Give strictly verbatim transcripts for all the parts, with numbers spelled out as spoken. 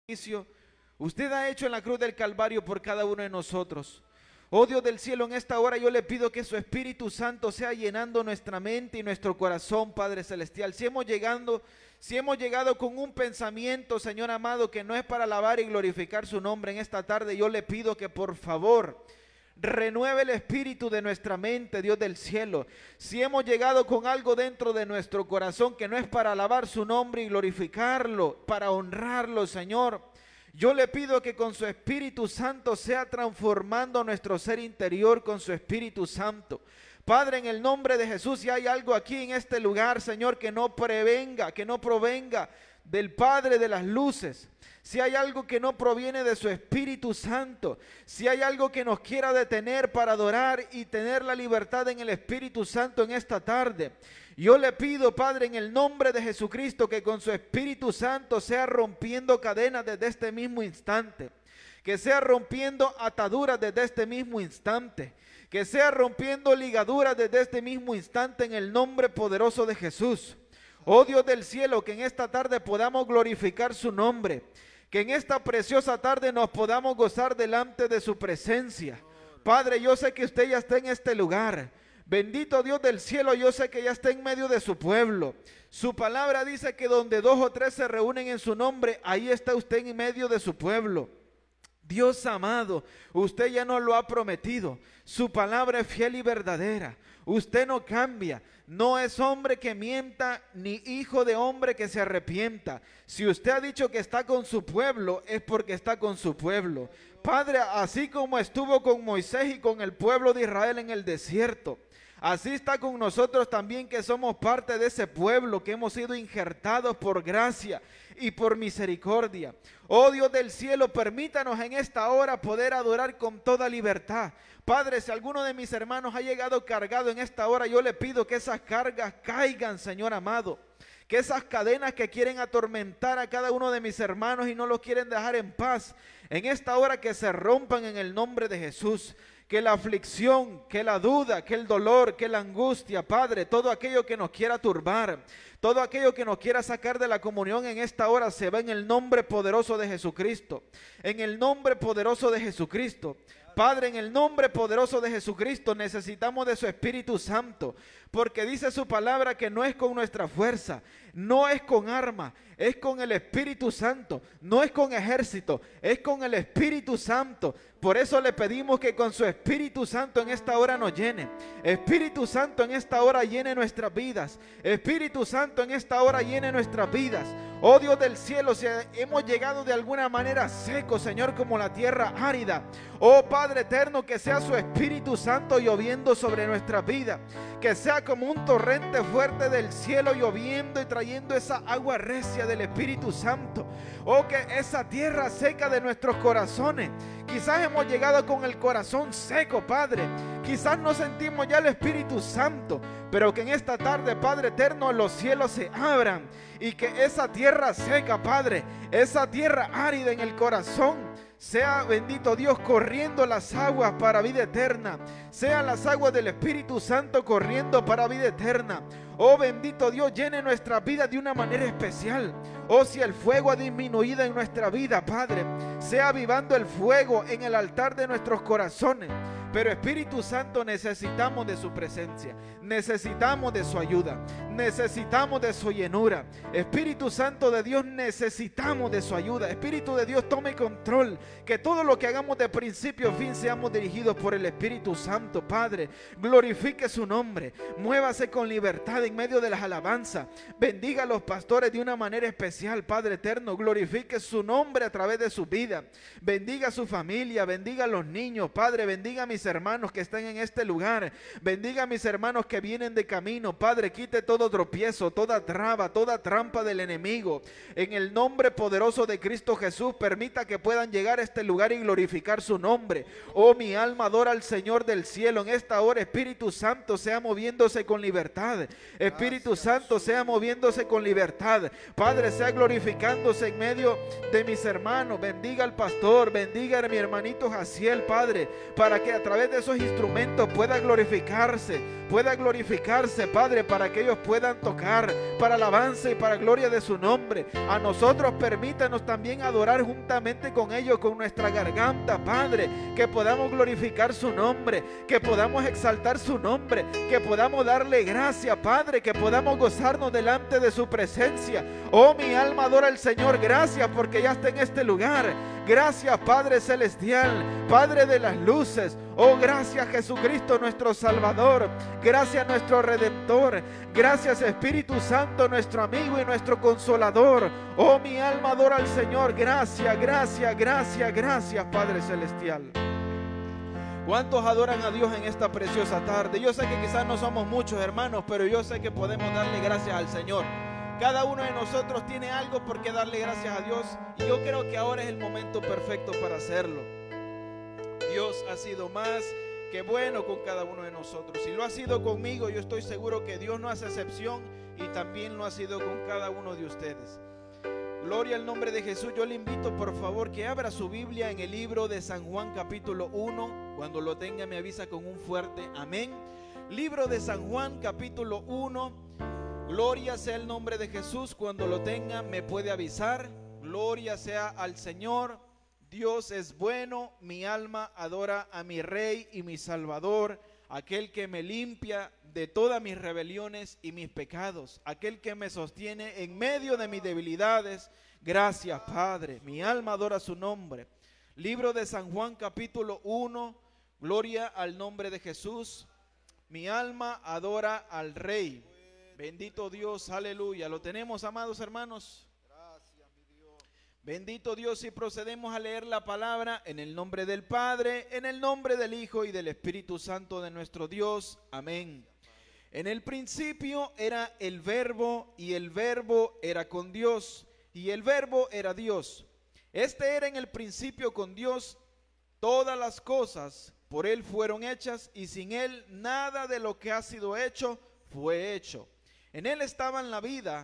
usted ha hecho en la cruz del Calvario por cada uno de nosotros. Oh Dios del cielo, en esta hora yo le pido que su Espíritu Santo sea llenando nuestra mente y nuestro corazón, Padre Celestial. Si hemos llegado, si hemos llegado con un pensamiento, Señor amado, que no es para alabar y glorificar su nombre en esta tarde, yo le pido que por favor renueve el espíritu de nuestra mente, Dios del cielo. Si hemos llegado con algo dentro de nuestro corazón que no es para alabar su nombre y glorificarlo, para honrarlo, Señor, yo le pido que con su Espíritu Santo sea transformando nuestro ser interior con su Espíritu Santo. Padre, en el nombre de Jesús, si hay algo aquí en este lugar, Señor, que no prevenga, que no provenga del Padre de las luces, si hay algo que no proviene de su Espíritu Santo, si hay algo que nos quiera detener para adorar y tener la libertad en el Espíritu Santo en esta tarde, yo le pido, Padre, en el nombre de Jesucristo, que con su Espíritu Santo sea rompiendo cadenas desde este mismo instante, que sea rompiendo ataduras desde este mismo instante, que sea rompiendo ligaduras desde este mismo instante en el nombre poderoso de Jesús. Oh Dios del cielo, que en esta tarde podamos glorificar su nombre, que en esta preciosa tarde nos podamos gozar delante de su presencia. Padre, yo sé que usted ya está en este lugar. Bendito Dios del cielo, yo sé que ya está en medio de su pueblo. Su palabra dice que donde dos o tres se reúnen en su nombre, ahí está usted en medio de su pueblo. Dios amado, usted ya nos lo ha prometido. Su palabra es fiel y verdadera. Usted no cambia. No es hombre que mienta, ni hijo de hombre que se arrepienta. Si usted ha dicho que está con su pueblo, es porque está con su pueblo. Padre, así como estuvo con Moisés y con el pueblo de Israel en el desierto, así está con nosotros también, que somos parte de ese pueblo, que hemos sido injertados por gracia y por misericordia. Oh Dios del cielo, permítanos en esta hora poder adorar con toda libertad. Padre, si alguno de mis hermanos ha llegado cargado en esta hora, yo le pido que esas cargas caigan, Señor amado. Que esas cadenas que quieren atormentar a cada uno de mis hermanos y no los quieren dejar en paz, en esta hora que se rompan en el nombre de Jesús. Que la aflicción, que la duda, que el dolor, que la angustia, Padre, todo aquello que nos quiera turbar, todo aquello que nos quiera sacar de la comunión en esta hora, se va en el nombre poderoso de Jesucristo. En el nombre poderoso de Jesucristo. Padre, en el nombre poderoso de Jesucristo necesitamos de su Espíritu Santo, porque dice su palabra que no es con nuestra fuerza, no es con arma, es con el Espíritu Santo, no es con ejército, es con el Espíritu Santo. Por eso le pedimos que con su Espíritu Santo en esta hora nos llene. Espíritu Santo en esta hora llene nuestras vidas. Espíritu Santo en esta hora llene nuestras vidas. Oh Dios del cielo, si hemos llegado de alguna manera secos, Señor, como la tierra árida, oh Padre eterno, que sea su Espíritu Santo lloviendo sobre nuestra vida, que sea como un torrente fuerte del cielo lloviendo y trayendo esa agua recia del Espíritu Santo. Oh, que esa tierra seca de nuestros corazones, quizás hemos llegado con el corazón seco, Padre, quizás no sentimos ya el Espíritu Santo, pero que en esta tarde, Padre eterno, los cielos se abran y que esa tierra seca, Padre, esa tierra árida en el corazón, sea, bendito Dios, corriendo las aguas para vida eterna. Sean las aguas del Espíritu Santo corriendo para vida eterna. Oh bendito Dios, llene nuestra vida de una manera especial. Oh, si el fuego ha disminuido en nuestra vida, Padre, sea avivando el fuego en el altar de nuestros corazones. Pero Espíritu Santo, necesitamos de su presencia, necesitamos de su ayuda, necesitamos de su llenura. Espíritu Santo de Dios, necesitamos de su ayuda. Espíritu de Dios, tome control, que todo lo que hagamos de principio a fin seamos dirigidos por el Espíritu Santo. Padre, glorifique su nombre, muévase con libertad en medio de las alabanzas, bendiga a los pastores de una manera especial. Padre eterno, glorifique su nombre a través de su vida, bendiga a su familia, bendiga a los niños. Padre, bendiga a mis hermanos que están en este lugar, bendiga a mis hermanos que vienen de camino. Padre, quite todo tropiezo, toda traba, toda trampa del enemigo, en el nombre poderoso de Cristo Jesús. Permita que puedan llegar a este lugar y glorificar su nombre. Oh, mi alma adora al Señor del cielo. En esta hora, Espíritu Santo, sea moviéndose con libertad. Espíritu Santo, sea moviéndose con libertad. Padre, sea glorificándose en medio de mis hermanos. Bendiga al pastor, bendiga a mi hermanito Jaciel, Padre, para que a través de esos instrumentos pueda glorificarse, pueda glorificarse, Padre, para que ellos puedan tocar para alabanza y para gloria de su nombre. A nosotros permítanos también adorar juntamente con ellos, con nuestra garganta, Padre, que podamos glorificar su nombre, que podamos exaltar su nombre, que podamos darle gracia, Padre, que podamos gozarnos delante de su presencia. Oh, mi alma adora al Señor. Gracias porque ya está en este lugar. Gracias, Padre celestial, Padre de las luces. Oh, gracias, Jesucristo nuestro Salvador. Gracias, nuestro Redentor. Gracias, Espíritu Santo, nuestro amigo y nuestro consolador. Oh, mi alma adora al Señor. Gracias, gracias, gracias, gracias, Padre celestial. ¿Cuántos adoran a Dios en esta preciosa tarde? Yo sé que quizás no somos muchos, hermanos, pero yo sé que podemos darle gracias al Señor. Cada uno de nosotros tiene algo por qué darle gracias a Dios, y yo creo que ahora es el momento perfecto para hacerlo. Dios ha sido más que bueno con cada uno de nosotros. Si lo ha sido conmigo, yo estoy seguro que Dios no hace excepción, y también lo ha sido con cada uno de ustedes. Gloria al nombre de Jesús. Yo le invito por favor que abra su Biblia en el libro de San Juan capítulo uno. Cuando lo tenga me avisa con un fuerte amén. Libro de San Juan capítulo uno. Gloria sea el nombre de Jesús. Cuando lo tenga me puede avisar. Gloria sea al Señor. Dios es bueno. Mi alma adora a mi Rey y mi Salvador, aquel que me limpia de todas mis rebeliones y mis pecados, aquel que me sostiene en medio de mis debilidades. Gracias, Padre. Mi alma adora su nombre. Libro de San Juan capítulo uno. Gloria al nombre de Jesús. Mi alma adora al Rey. Bendito Dios, aleluya. ¿Lo tenemos, amados hermanos? Bendito Dios, y procedemos a leer la palabra en el nombre del Padre, en el nombre del Hijo y del Espíritu Santo de nuestro Dios. Amén. En el principio era el Verbo, y el Verbo era con Dios, y el Verbo era Dios. Este era en el principio con Dios. Todas las cosas por Él fueron hechas, y sin Él nada de lo que ha sido hecho fue hecho. En Él estaba la vida,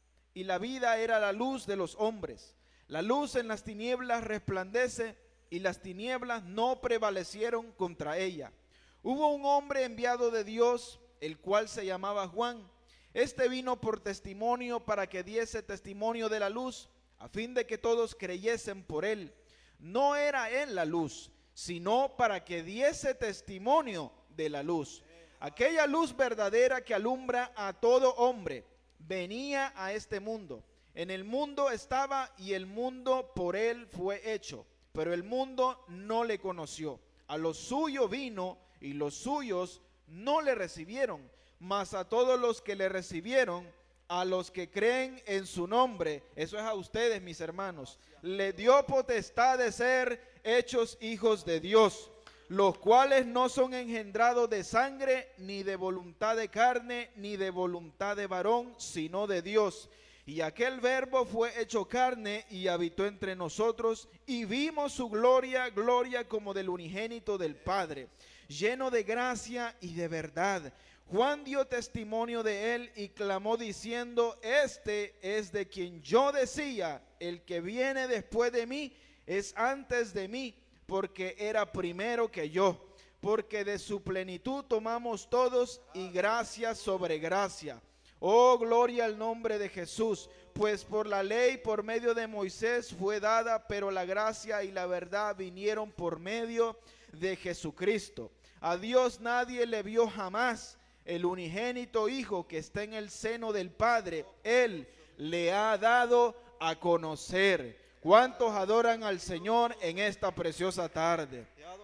y la vida era la luz de los hombres. La luz en las tinieblas resplandece, y las tinieblas no prevalecieron contra ella. Hubo un hombre enviado de Dios, el cual se llamaba Juan. Este vino por testimonio, para que diese testimonio de la luz, a fin de que todos creyesen por él. No era él la luz, sino para que diese testimonio de la luz. Aquella luz verdadera que alumbra a todo hombre venía a este mundo. En el mundo estaba, y el mundo por él fue hecho, pero el mundo no le conoció. A lo suyo vino, y los suyos no le recibieron. Mas a todos los que le recibieron, a los que creen en su nombre, eso es a ustedes, mis hermanos, le dio potestad de ser hechos hijos de Dios, los cuales no son engendrados de sangre, ni de voluntad de carne, ni de voluntad de varón, sino de Dios. Y aquel Verbo fue hecho carne y habitó entre nosotros, y vimos su gloria, gloria como del unigénito del Padre, lleno de gracia y de verdad. Juan dio testimonio de él y clamó diciendo: este es de quien yo decía, el que viene después de mí es antes de mí, porque era primero que yo. Porque de su plenitud tomamos todos, y gracia sobre gracia. Oh, gloria al nombre de Jesús. Pues por la ley, por medio de Moisés fue dada, pero la gracia y la verdad vinieron por medio de Jesucristo. A Dios nadie le vio jamás. El unigénito Hijo que está en el seno del Padre, Él le ha dado a conocer. ¿Cuántos adoran al Señor en esta preciosa tarde?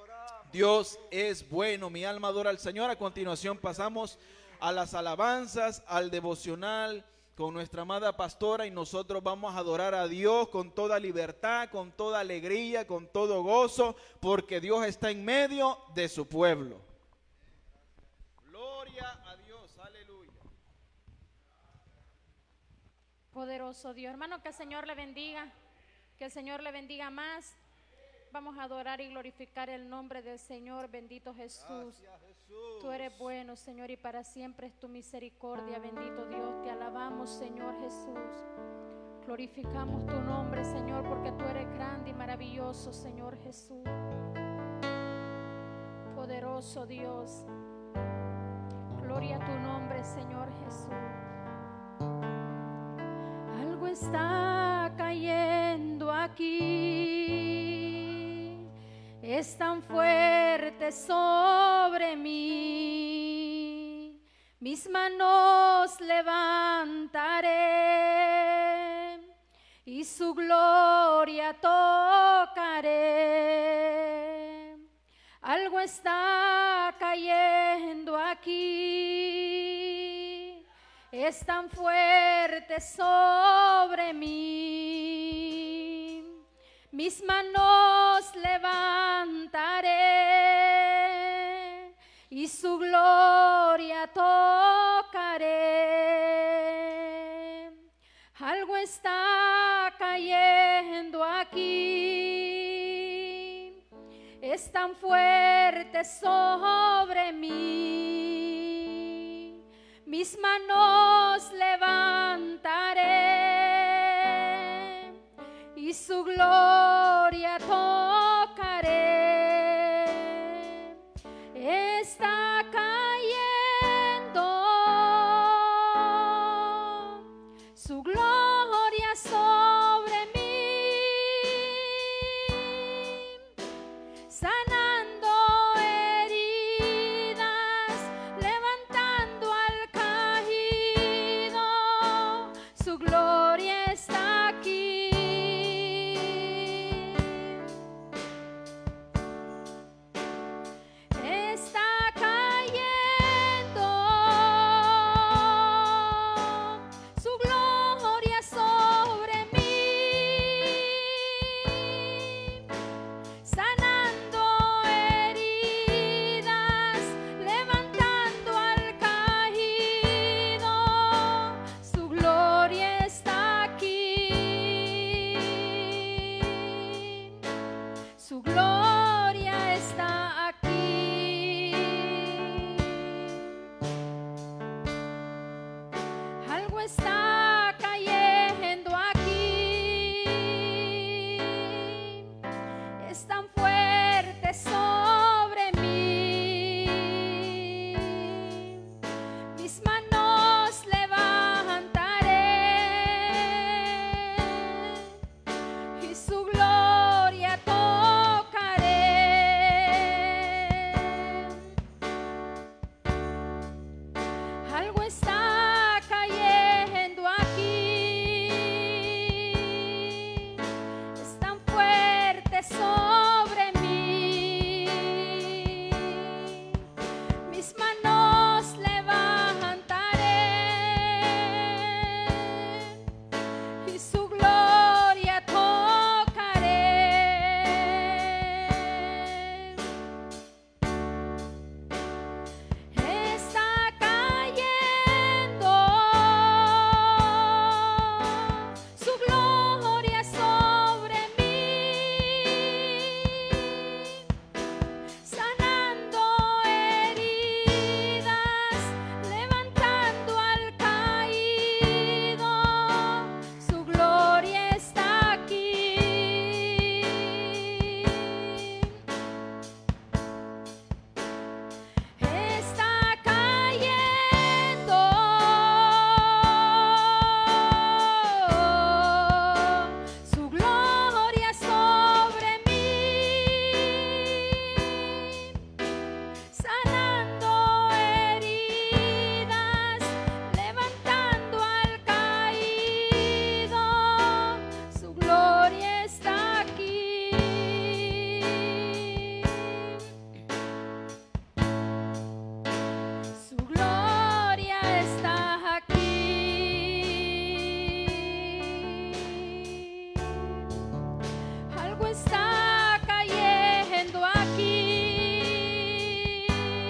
Dios es bueno. Mi alma adora al Señor. A continuación pasamos a las alabanzas, al devocional con nuestra amada pastora, y nosotros vamos a adorar a Dios con toda libertad, con toda alegría, con todo gozo, porque Dios está en medio de su pueblo. Gloria a Dios, aleluya. Poderoso Dios, hermano, que el Señor le bendiga, que el Señor le bendiga más. Vamos a adorar y glorificar el nombre del Señor. Bendito Jesús. Gracias, Jesús. Tú eres bueno, Señor, y para siempre es tu misericordia. Bendito Dios, te alabamos, Señor Jesús. Glorificamos tu nombre, Señor, porque tú eres grande y maravilloso, Señor Jesús. poderoso Dios. Gloria a tu nombre, Señor Jesús. Algo está cayendo aquí, es tan fuerte sobre mí. Mis manos levantaré y su gloria tocaré. Algo está cayendo aquí, es tan fuerte sobre mí. Mis manos levantaré y su gloria tocaré. Algo está cayendo aquí, es tan fuerte sobre mí. Mis manos levantaré y su gloria tocaré. Está cayendo su gloria sobre mí, sanando heridas, levantando al caído. Su gloria está aquí. Está cayendo su gloria sobre mí, sanando heridas, levantando al caído. Su gloria está aquí. Su gloria está aquí. Algo está cayendo aquí, es tan fuerte sobre mí. Mis manos levantaré y su gloria tocaré. Algo está cayendo aquí, es tan fuerte sobre mí. Mis manos levantaré y su gloria tocaré. Está cayendo su gloria sobre mí, sanando heridas, levantando al caído. Su gloria está aquí. Está cayendo su gloria sobre mí, sanando heridas, levantando al caído. Su gloria está aquí. Su gloria está aquí. Algo está cayendo aquí,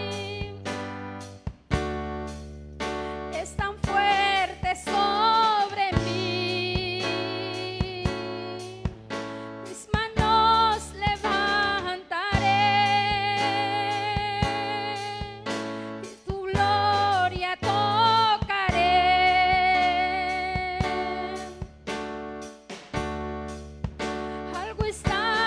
es tan fuerte sobre mí. Mis manos levantaré y tu gloria tocaré. Algo está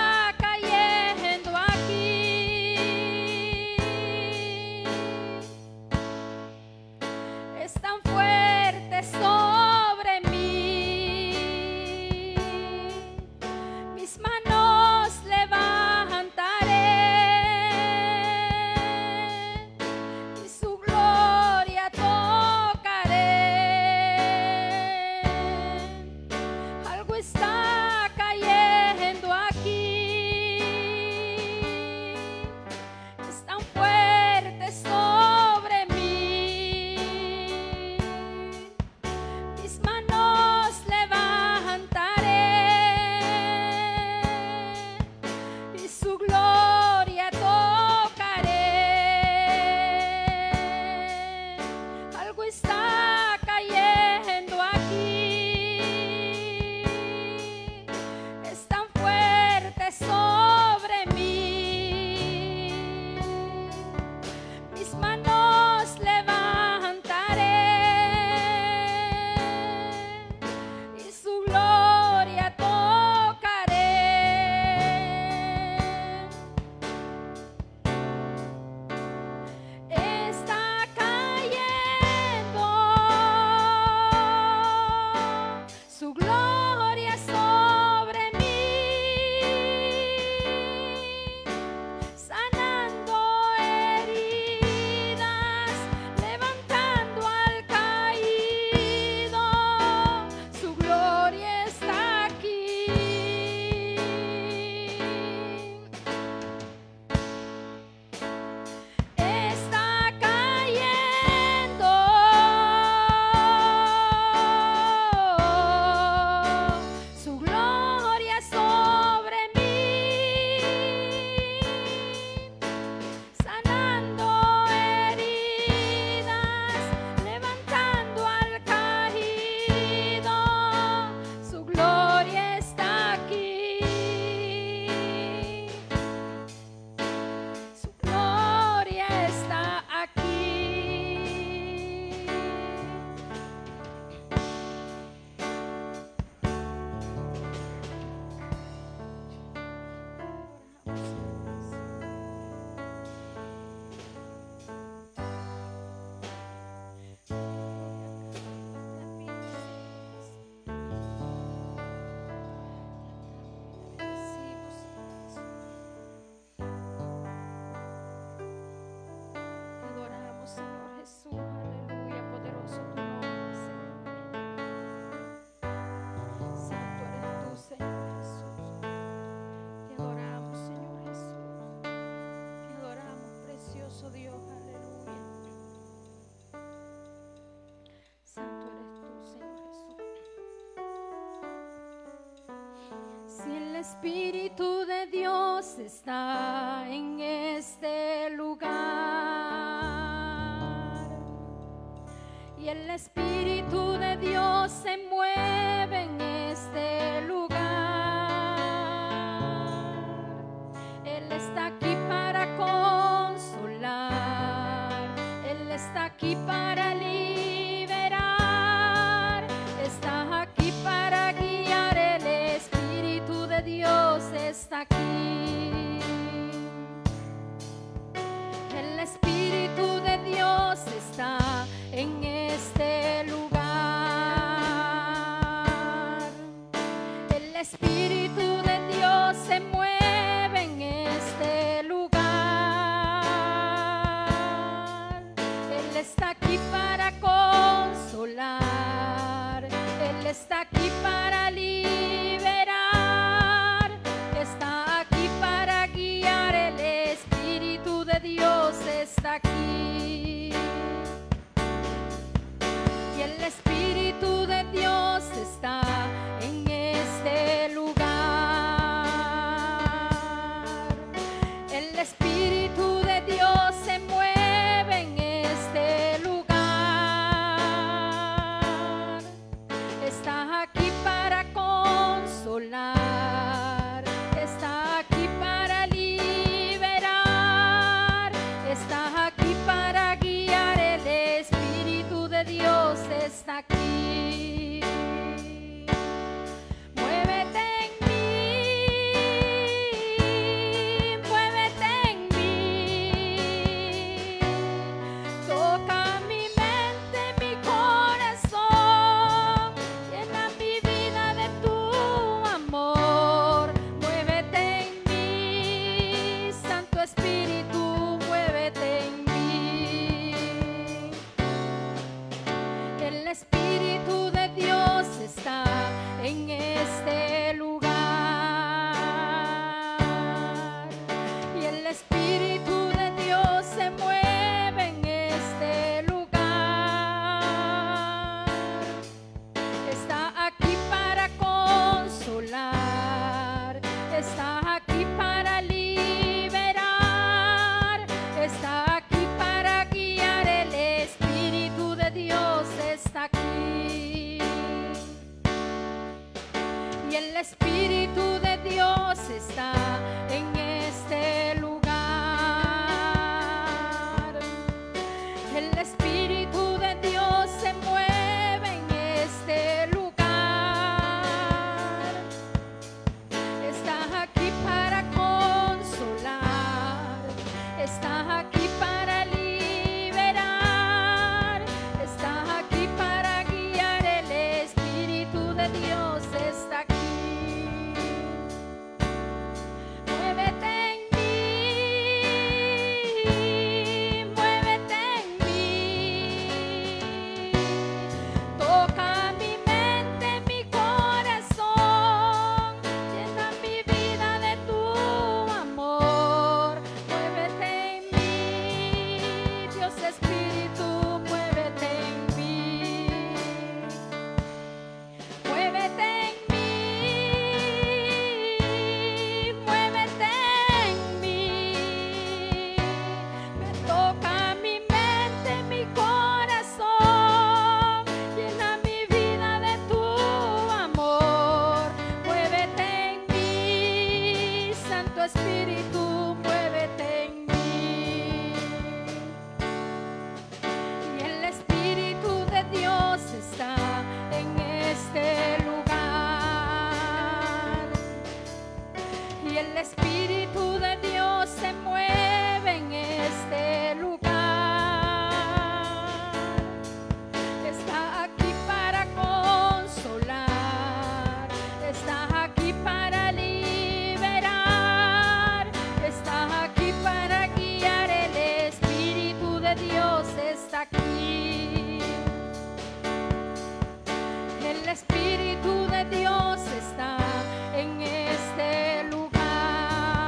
Espíritu de Dios está en este lugar y el Espíritu de Dios se mueve en este lugar. Él está aquí para consolar, Él está aquí para liberar, está aquí para guiar. El Espíritu de Dios está aquí. El Espíritu de Dios está en este lugar. El Espíritu de Dios se mueve en este lugar. Él está aquí para consolar, Él está aquí para liberar, está aquí para guiar. El Espíritu de Dios está aquí. Y el Espíritu de Dios está en este lugar. El Espíritu de Dios se mueve en este lugar. Está aquí para consolar, está aquí para liberar, está aquí para guiar. El Espíritu de Dios está aquí. Muévete en mí, muévete en mí. Toca mi mente, mi corazón, llena mi vida de tu amor. Muévete en mí, Santo Espíritu, muévete en mí. El Espíritu de Dios está en este lugar. Y el Espíritu de Dios se mueve en este lugar. Está aquí para consolar, está aquí para liberar, está aquí para guiar. El Espíritu de Dios está aquí. Y el Espíritu de Dios está en este lugar. El Espíritu de Dios se mueve en este lugar. Está aquí para consolar, está aquí para liberar, está aquí para guiar. El Espíritu de Dios está aquí. Muévete en mí, muévete en mí. Toca mi mente, mi corazón, llena mi vida de tu amor. Muévete en mí, Dios Espíritu, muévete en mí. Muévete en mí, muévete en mí. Me toca mi mente, mi corazón, llena mi vida de tu amor. Muévete en mí, Santo Espíritu, muévete en mí. Y el Espíritu de Dios está en este lugar. Y el Espíritu de Dios se mueve en este lugar. Está aquí para consolar, está aquí para liberar, está aquí para guiar. El Espíritu de Dios está aquí. El Espíritu de Dios está en este lugar.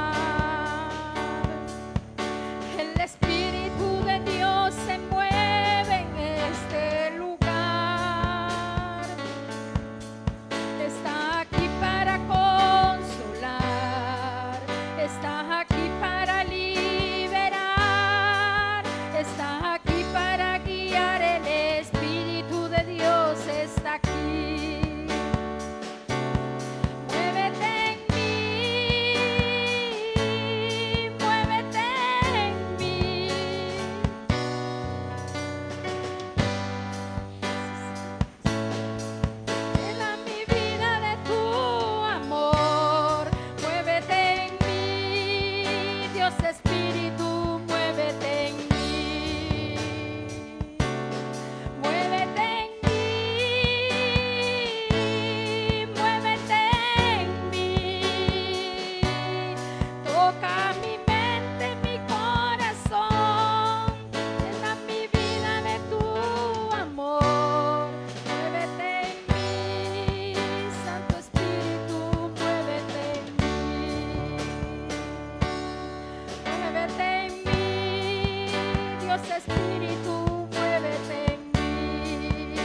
Espíritu, muévete en mí.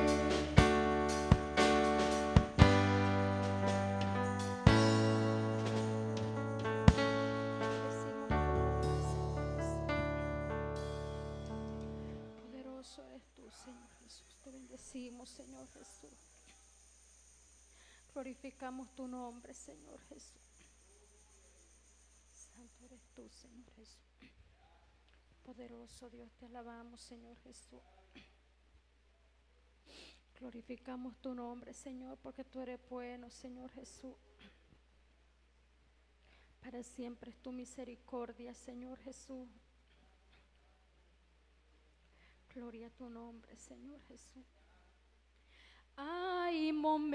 Poderoso eres tú, Señor Jesús. Te bendecimos, Señor Jesús. Glorificamos tu nombre, Señor Jesús. Santo eres tú, Señor Jesús. Poderoso Dios, te alabamos, Señor Jesús. Glorificamos tu nombre, Señor, porque tú eres bueno, Señor Jesús. Para siempre es tu misericordia, Señor Jesús. Gloria a tu nombre, Señor Jesús. Hay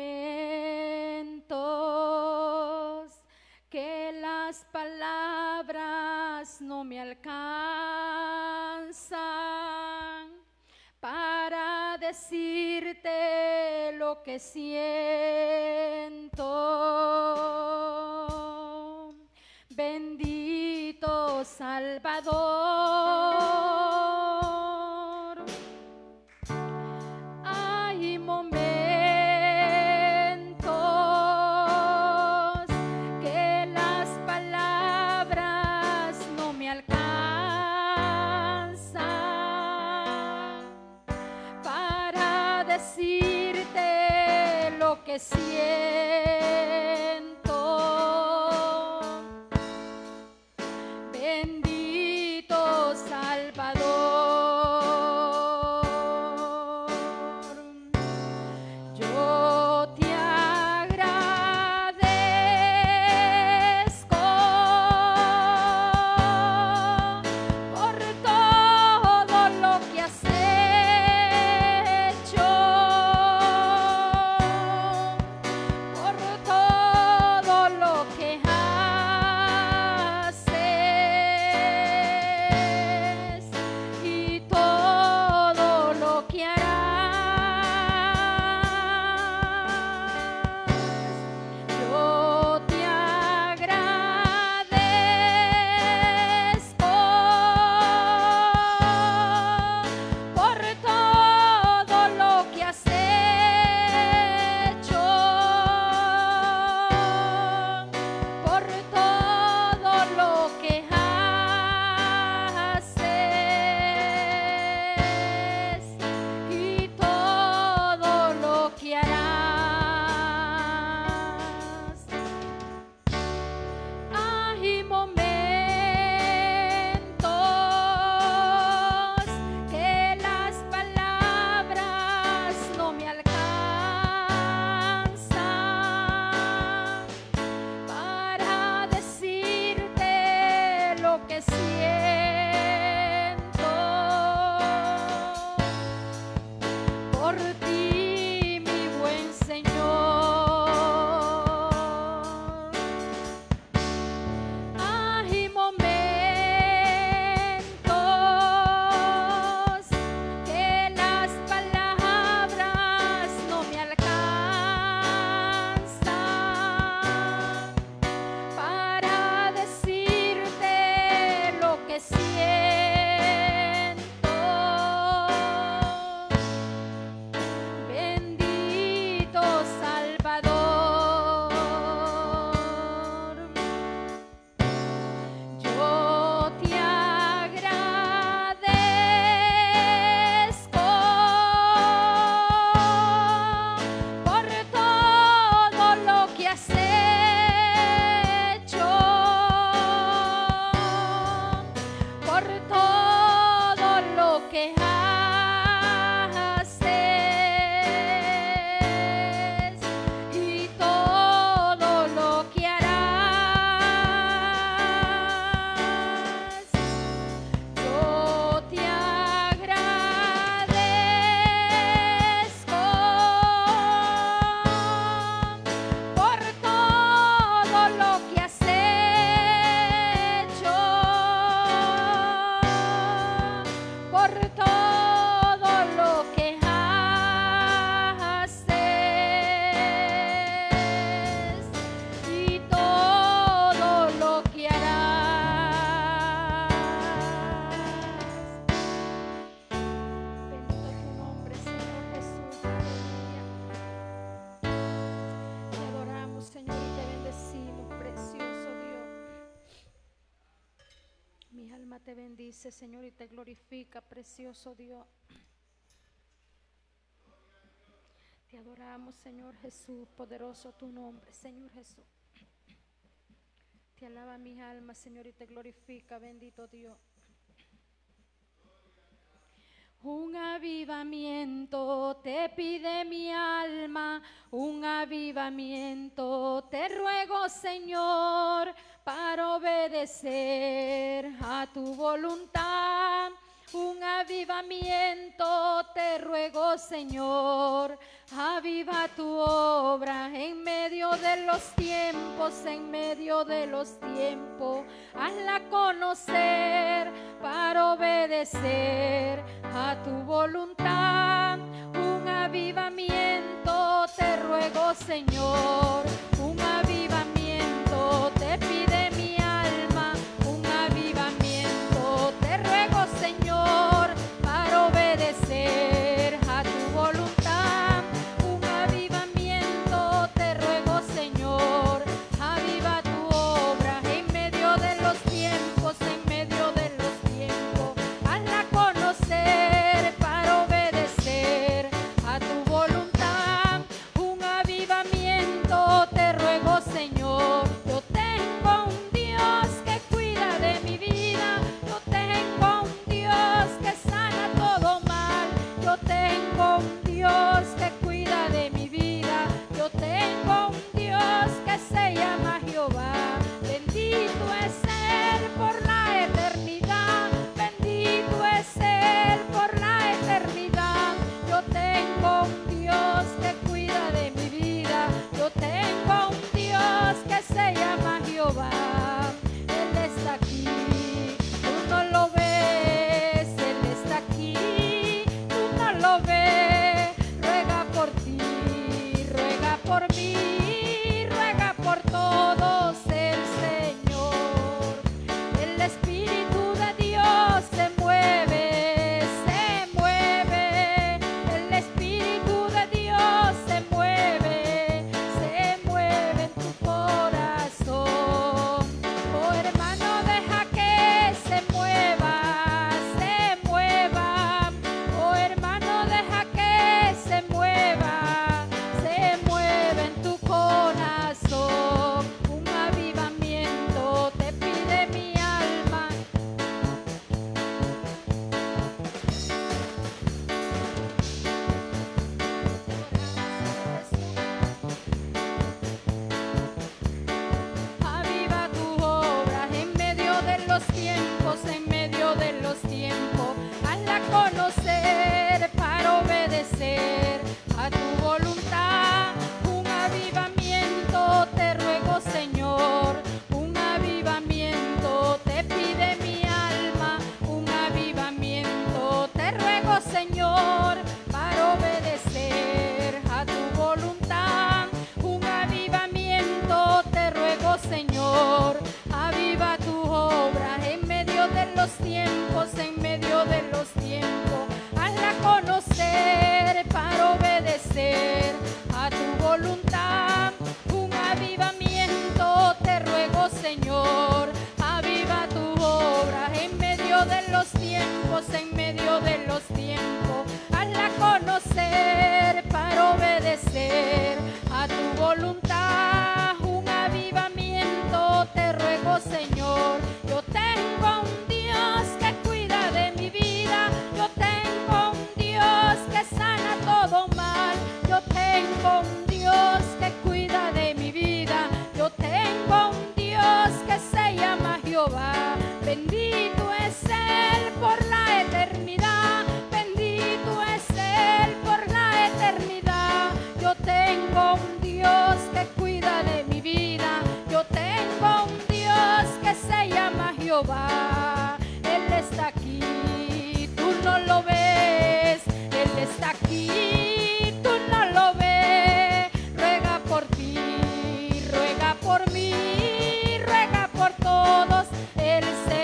momentos que las palabras no me alcanzan para decirte lo que siento. Bendito Salvador. Hay momentos que las palabras no me alcanzan para decirte lo que siento. Bendito te bendice, Señor, y te glorifica, precioso Dios. Te adoramos, Señor Jesús, poderoso tu nombre, Señor Jesús. Te alaba mi alma, Señor, y te glorifica, bendito Dios. Un avivamiento te pide mi alma, un avivamiento te ruego, Señor, para obedecer a tu voluntad. Un avivamiento te ruego, Señor, aviva tu obra en medio de los tiempos, en medio de los tiempos. Hazla conocer para obedecer a tu voluntad. Un avivamiento te ruego, Señor, un avivamiento te pide mi alma, un avivamiento te ruego, Señor, para obedecer a tu voluntad. Un avivamiento te ruego, Señor, aviva tu obra en medio de los tiempos, en medio de los tiempos. Hazla conocer para obedecer a tu voluntad. Un avivamiento te ruego, Señor. Yo tengo un Dios que cuida de mi vida. Yo tengo un Dios que sana todo mal. Yo tengo un Dios que cuida de mi vida. Yo tengo un Dios que se llama Jehová. Bendito es Él por la eternidad. Bendito es Él por la eternidad. Yo tengo un Dios que cuida de mi vida. Yo tengo un Dios que se llama Jehová. Él está aquí, tú no lo ves. Él está aquí, tú no lo ves. Ruega por ti, ruega por mí, ruega por todos el Señor. El Espíritu de Dios se mueve, se mueve. El Espíritu de Dios se mueve, se mueve en tu corazón. Oh hermano, deja que se mueva, se mueva. Oh hermano, deja que se mueva, se mueve en tu corazón. Un avivamiento te pide mi alma. Aviva tu obra en medio de los tiempos, en medio de los tiempos. Hazla conocer para obedecer a tu voluntad. Un avivamiento te ruego, Señor. Un avivamiento te pide mi alma. Un avivamiento te ruego, Señor, para obedecer a tu voluntad. Un avivamiento te ruego, Señor, aviva tu obra en medio de los tiempos, en medio de los tiempos. Hazla conocer para obedecer a tu voluntad. Un avivamiento te ruego, Señor, aviva tu obra en medio de los tiempos, en medio de los tiempos. Hazla conocer para obedecer a tu voluntad. Un avivamiento te ruego, Señor. Yo tengo un Dios que cuida de mi vida. Yo tengo un Dios que sana todo mal. Yo tengo un Dios que cuida de mi vida. Yo tengo un Dios que se llama Jehová. Bendito es Él por la eternidad. Bendito es Él por la eternidad. Yo tengo un Dios que cuida de mi vida. Yo tengo un Dios que se llama Jehová. Él está aquí, tú no lo ves. Él está aquí, tú no lo ves. Ruega por ti, ruega por mí, ruega por todos el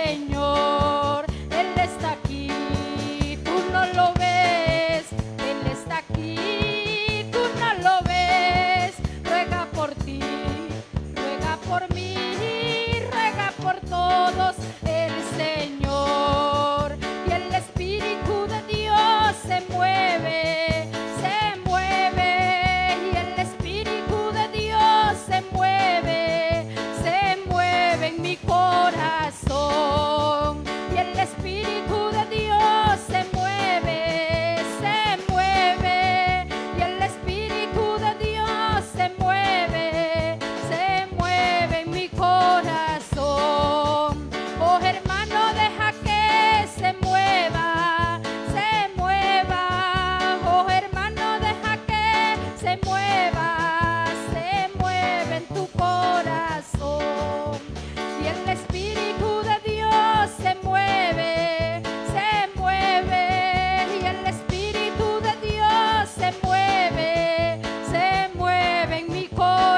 Señor. Él está aquí, tú no lo ves. Él está aquí, tú no lo ves. Ruega por ti, ruega por mí, ruega por todos el Señor. el Espíritu de Dios se mueve, se mueve, y el Espíritu de Dios se mueve, se mueve en mi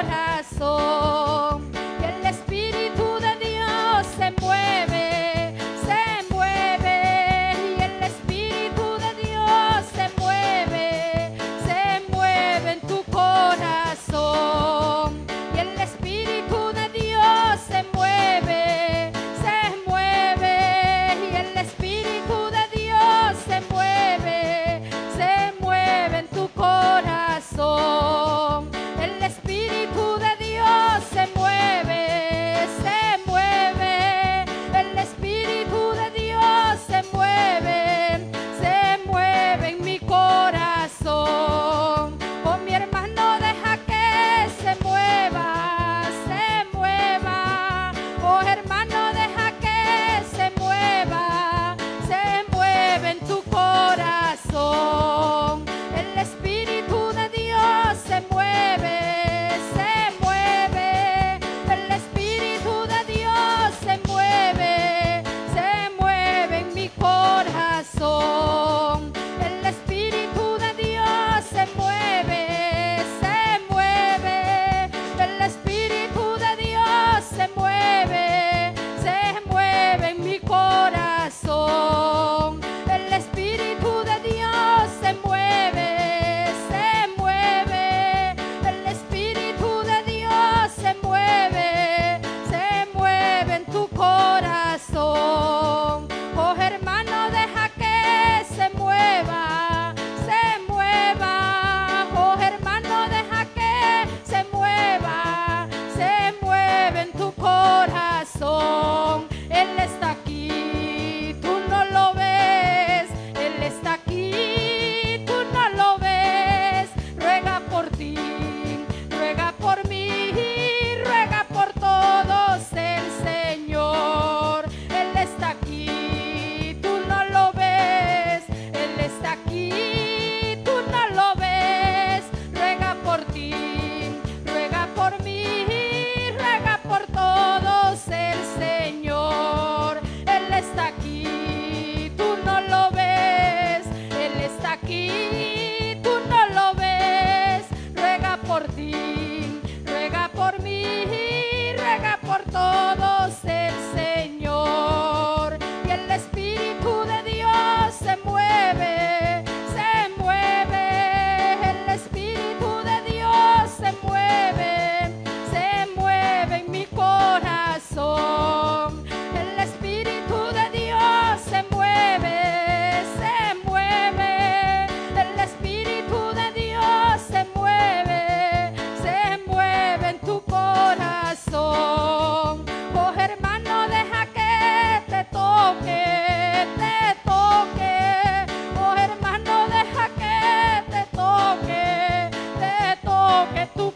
corazón. Y el Espíritu de Dios se mueve, se mueve, y el Espíritu de Dios se mueve, se mueve en tu corazón. Y el Espíritu de Dios se mueve, se mueve, y el Espíritu de Dios se mueve, se mueve en tu corazón. El Espíritu de Dios se mueve, se mueve, el Espíritu de Dios se mueve, se mueve en mi corazón. Oh, mi hermano, deja que se mueva, se mueva. Oh, hermano, deja que se mueva, se mueve en tu corazón. El Espíritu de Dios se mueve, se mueve, el Espíritu de Dios se mueve, se mueve en mi corazón. El Espíritu de Dios se mueve, se mueve, el Espíritu de Dios se mueve, se mueve en mi corazón. El Espíritu de Dios se mueve, se mueve, el Espíritu de Dios se mueve, se mueve en tu corazón. Oh, hermano, deja que se mueva, se mueva. Oh, hermano, deja que se mueva, se mueve en tu corazón. Él está aquí, tú no lo ves. Él está aquí, tú no lo ves. Ruega por ti, ruega por mí, ruega por todos el Señor. Él está aquí, tú no lo ves. Él está aquí, tú no lo ves. Ruega por ti, ruega por mí, ruega por todos el Señor. Él está aquí, tú no lo ves. Él está aquí, tú no lo ves. Ruega por ti, ruega por mí, ruega por todos el Señor. Y el Espíritu de Dios se mueve, se mueve, el Espíritu de Dios se mueve, se mueve en mi corazón. El Espíritu de Dios se mueve, se mueve, el Espíritu de Dios se mueve, se mueve en tu corazón. Oh, hermano, deja que te toque, te toque. Oh, hermano, deja que te toque, te toque tu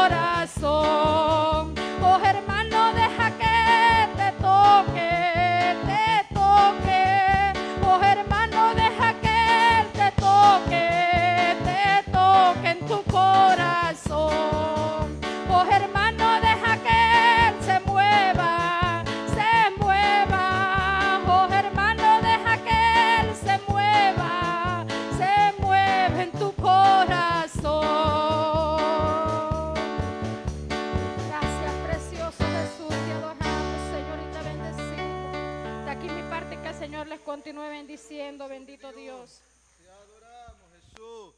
corazón. Oh, hermano, deja que te toque, te toque. Oh, hermano, deja que te toque, te toque en tu corazón. Oh, hermano, deja que Él se mueva, se mueva. Oh, hermano, deja que Él se mueva, se mueve en tu corazón. Gracias, precioso Jesús, te adoramos, Señor, y te bendecimos. De aquí mi parte, que el Señor les continúe bendiciendo, bendito Dios. Te adoramos, Jesús.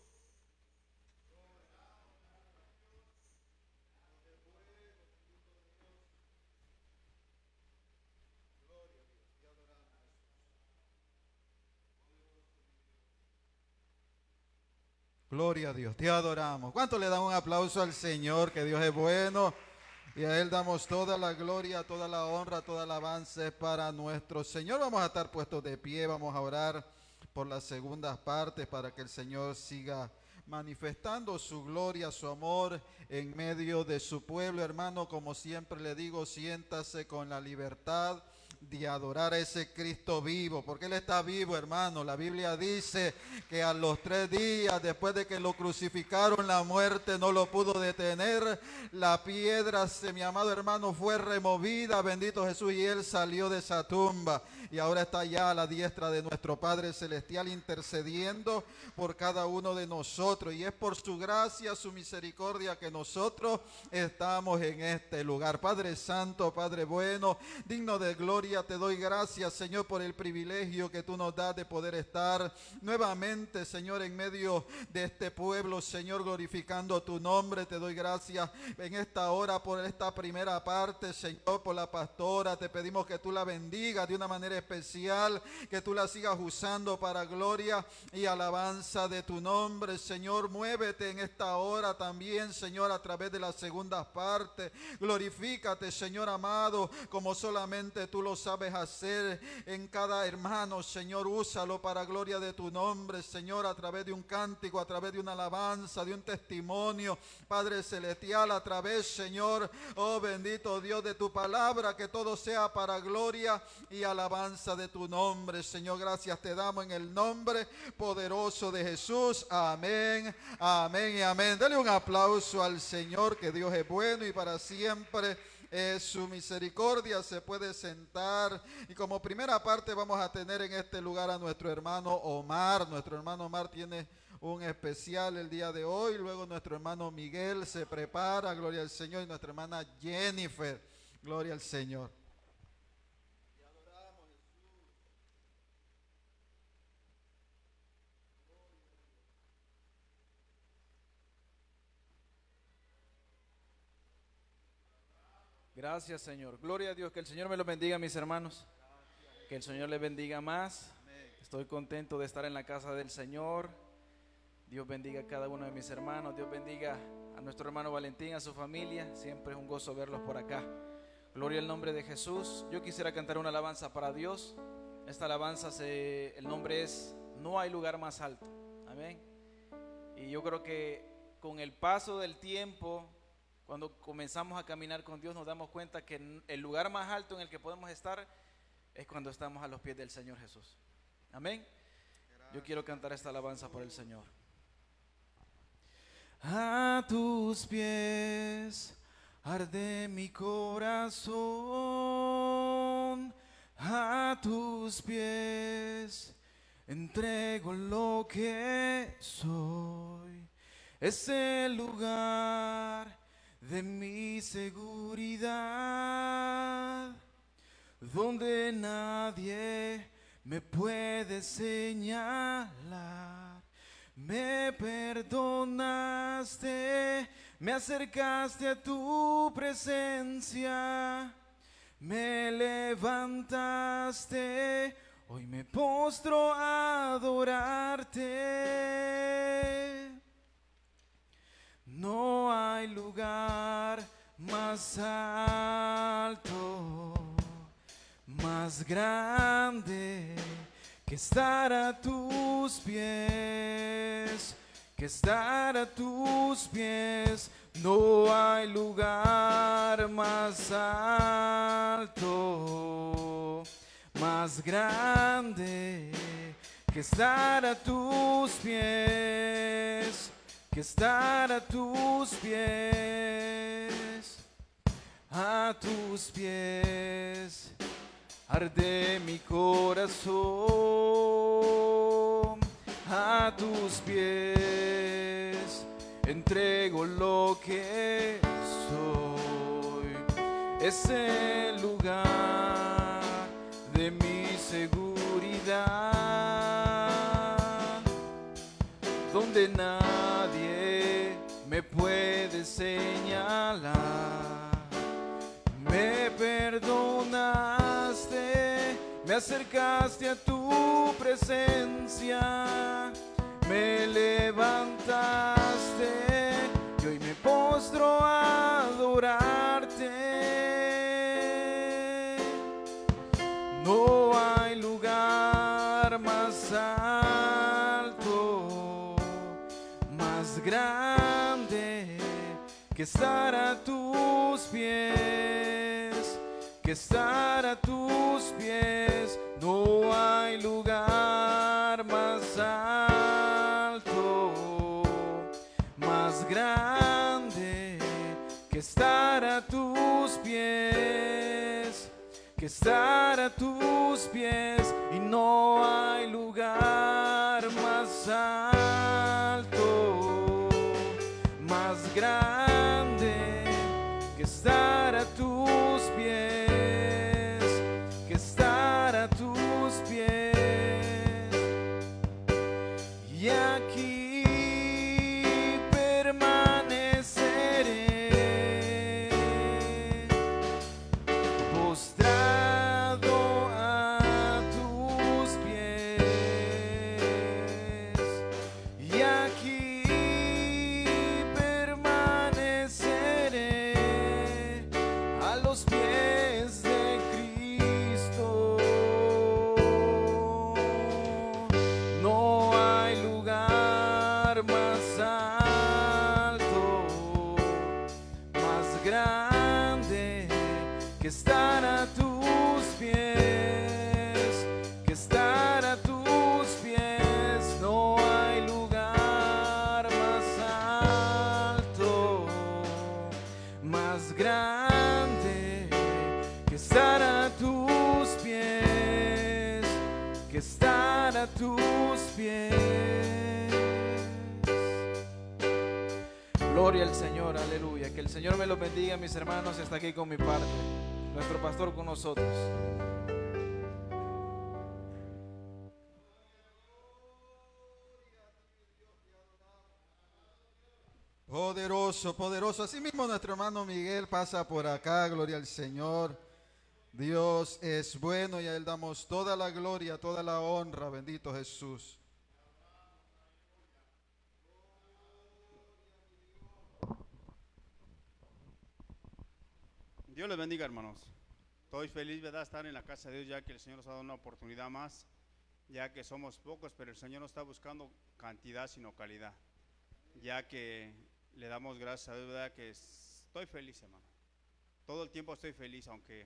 Gloria a Dios, te adoramos. ¿Cuánto le damos un aplauso al Señor? Que Dios es bueno. Y a Él damos toda la gloria, toda la honra, toda la alabanza para nuestro Señor. Vamos a estar puestos de pie, vamos a orar por las segundas partes para que el Señor siga manifestando su gloria, su amor en medio de su pueblo. Hermano, como siempre le digo, siéntase con la libertad de adorar a ese Cristo vivo, porque Él está vivo, hermano. La Biblia dice que a los tres días después de que lo crucificaron, la muerte no lo pudo detener. La piedra, mi amado hermano, fue removida, bendito Jesús, y Él salió de esa tumba y ahora está ya a la diestra de nuestro Padre Celestial intercediendo por cada uno de nosotros, y es por su gracia, su misericordia que nosotros estamos en este lugar. Padre Santo, Padre bueno, digno de gloria, te doy gracias, Señor, por el privilegio que tú nos das de poder estar nuevamente, Señor, en medio de este pueblo, Señor, glorificando tu nombre. Te doy gracias en esta hora por esta primera parte, Señor, por la pastora. Te pedimos que tú la bendigas de una manera especial, que tú la sigas usando para gloria y alabanza de tu nombre, Señor. Muévete en esta hora también, Señor, a través de la segunda parte. Glorifícate, Señor amado, como solamente tú lo sabes hacer en cada hermano, Señor. Úsalo para gloria de tu nombre, Señor, a través de un cántico, a través de una alabanza, de un testimonio, Padre Celestial, a través, Señor, oh bendito Dios, de tu palabra, que todo sea para gloria y alabanza de tu nombre, Señor. Gracias te damos en el nombre poderoso de Jesús. Amén, amén y amén. Dale un aplauso al Señor, que Dios es bueno y para siempre es su misericordia. Se puede sentar. Y como primera parte vamos a tener en este lugar a nuestro hermano Omar. Nuestro hermano Omar tiene un especial el día de hoy. Luego nuestro hermano Miguel se prepara, gloria al Señor, y nuestra hermana Jennifer, gloria al Señor. Gracias, Señor. Gloria a Dios. Que el Señor me lo bendiga, mis hermanos. Que el Señor les bendiga más. Estoy contento de estar en la casa del Señor. Dios bendiga a cada uno de mis hermanos. Dios bendiga a nuestro hermano Valentín, a su familia. Siempre es un gozo verlos por acá. Gloria al nombre de Jesús. Yo quisiera cantar una alabanza para Dios. Esta alabanza, se, el nombre es No hay lugar más alto. Amén. Y yo creo que con el paso del tiempo, cuando comenzamos a caminar con Dios, nos damos cuenta que el lugar más alto en el que podemos estar es cuando estamos a los pies del Señor Jesús. Amén. Yo quiero cantar esta alabanza por el Señor. A tus pies arde mi corazón, a tus pies entrego lo que soy. Es el lugar de mi seguridad, donde nadie me puede señalar. Me perdonaste, me acercaste a tu presencia, me levantaste, hoy me postro a adorarte. No hay lugar más alto, más grande que estar a tus pies, que estar a tus pies. No hay lugar más alto, más grande que estar a tus pies, que estar a tus pies, a tus pies arde mi corazón, a tus pies entrego lo que soy. Es el lugar de mi seguridad, donde nadie me puede señalar. Me perdonaste, me acercaste a tu presencia, me levantaste y hoy me postro a adorarte. No hay lugar más alto, más grande que estar a tus pies, que estar a tus pies. No hay lugar más alto, más grande que estar a tus pies, que estar a tus pies. Y no hay lugar más alto, más grande que estar a tus pies, que estar a tus pies. Y aquí permaneceré, postrado a tus pies. Y aquí permaneceré a los pies de Cristo. No hay lugar más alto, más grande que estar a tus pies, que estar a tus pies. No hay lugar más alto, más grande que estar a tus pies, que estar a tus pies. Gloria al Señor, aleluya. Que el Señor me los bendiga, mis hermanos. Está aquí con mi parte, nuestro pastor con nosotros. Poderoso, poderoso. Así mismo nuestro hermano Miguel pasa por acá. Gloria al Señor. Dios es bueno y a Él damos toda la gloria, toda la honra. Bendito Jesús. Dios les bendiga, hermanos. Estoy feliz, ¿verdad?, estar en la casa de Dios, ya que el Señor nos ha dado una oportunidad más, ya que somos pocos, pero el Señor no está buscando cantidad, sino calidad. Ya que le damos gracias a Dios, ¿verdad?, que estoy feliz, hermano. Todo el tiempo estoy feliz, aunque,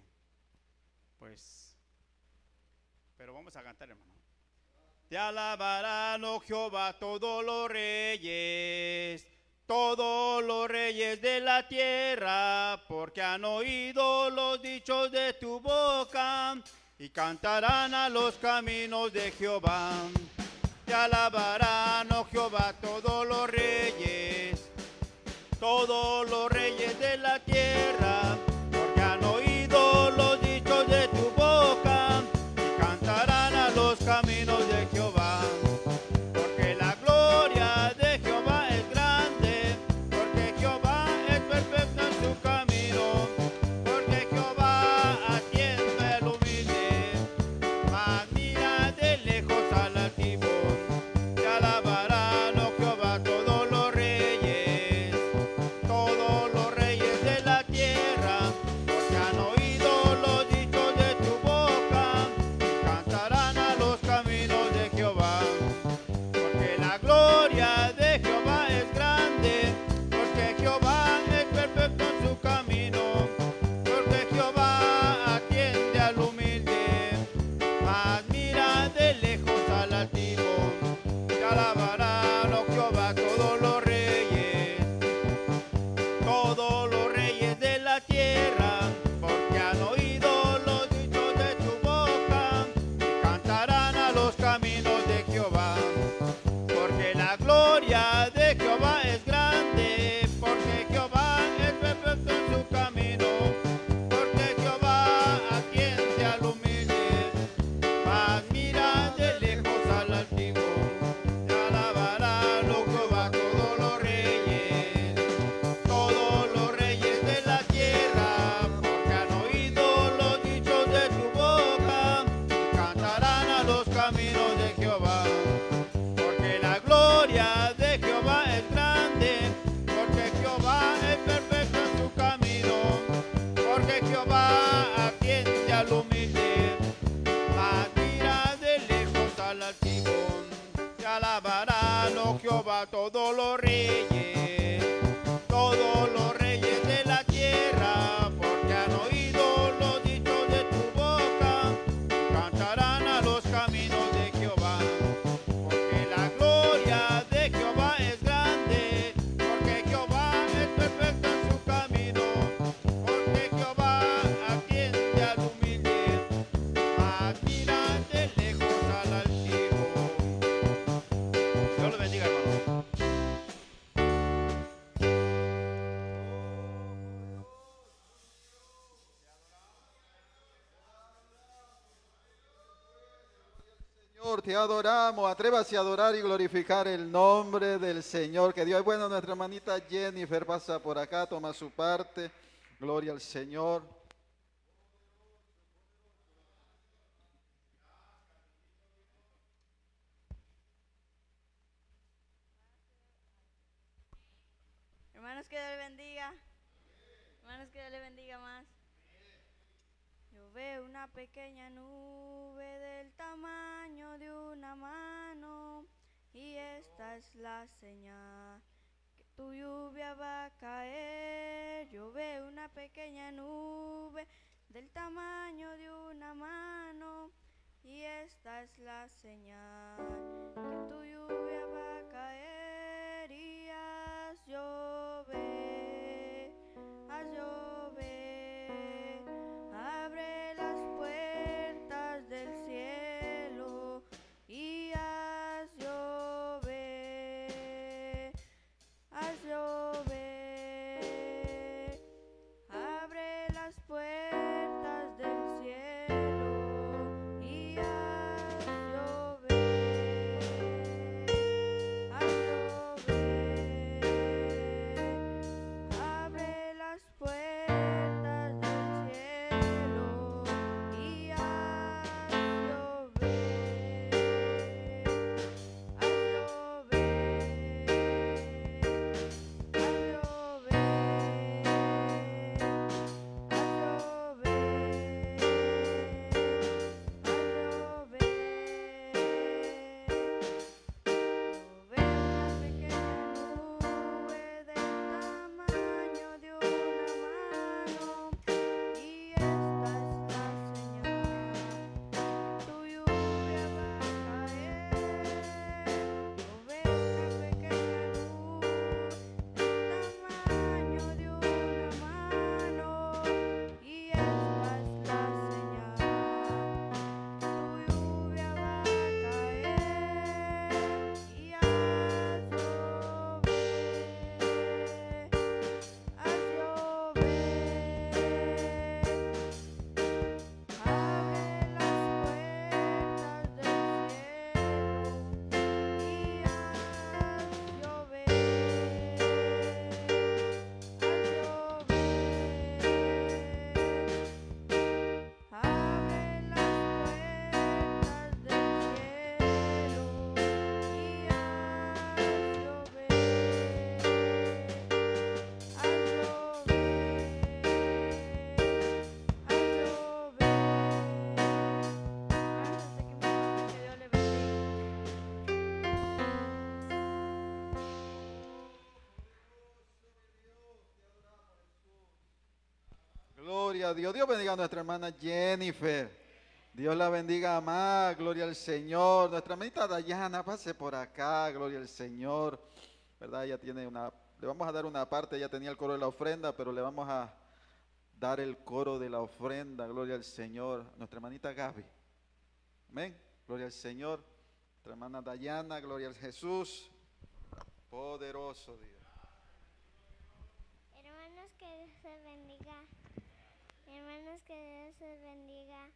pues, pero vamos a cantar, hermano. Te alabarán, oh Jehová, todos los reyes, todos los reyes de la tierra, porque han oído los dichos de tu boca y cantarán a los caminos de Jehová. Te alabarán, oh Jehová, todos los reyes, todos los reyes de la tierra, porque han oído los dichos de tu boca y cantarán a los caminos de Jehová. Porque la gloria de Jehová es grande, porque Jehová es perfecto en su camino, porque Jehová atiende al humilde, mas mira de lejos al altivo. Te alabarán, oh Jehová, todos los reyes, todos los reyes de la tierra, porque han oído los dichos de tu boca y cantarán a los caminos de Jehová. Porque la gloria de Jehová es grande, porque Jehová es perfecto en su camino, porque Jehová atiende al humilde, mas mira de lejos al altivo. Te alabarán, oh Jehová, todos los reyes, todos los reyes de la tierra, porque han oído los dichos de tu boca y cantarán a los caminos de Jehová. Porque la gloria de Jehová es grande, porque Jehová es perfecto en su camino, porque Jehová atiende al humilde, mas mira de lejos al altivo. Te alabarán, oh Jehová, todos los reyes, todos los reyes de la tierra, porque han oído los dichos de tu boca y cantarán a los caminos de Jehová. Porque la gloria de Jehová es grande, porque Jehová es perfecto en su camino, porque Jehová atiende al humilde, mas mira de lejos al altivo. Te alabarán, oh Jehová, todos los reyes, todos los reyes de la tierra, porque han oído los dichos Señor, te adoramos. Atrévase a adorar y glorificar el nombre del Señor. Que Dios es bueno. Nuestra hermanita Jennifer pasa por acá, toma su parte. Gloria al Señor. Hermanos, que Dios le bendiga. Hermanos, que Dios le bendiga más. Yo veo una pequeña nube del tamaño de una mano, y esta es la señal que tu lluvia va a caer. Yo veo una pequeña nube del tamaño de una mano, y esta es la señal que tu lluvia va a caer. Y haz llover, haz llover, abre las puertas del cielo y haz llover, haz llover, abre las puertas del cielo y haz llover, haz llover, abre las puertas del cielo y haz llover, haz llover, haz Gloria a Dios. Dios bendiga a nuestra hermana Jennifer. Dios la bendiga más. Gloria al Señor. Nuestra hermanita Dayana, pase por acá. Gloria al Señor. ¿Verdad? Ella tiene una, le vamos a dar una parte. Ella tenía el coro de la ofrenda, pero le vamos a dar el coro de la ofrenda. Gloria al Señor. Nuestra hermanita Gaby. Amén. Gloria al Señor. Nuestra hermana Dayana. Gloria al Jesús. Poderoso Dios. Hermanos, que Dios se bendiga. Hermanos, que Dios se bendiga.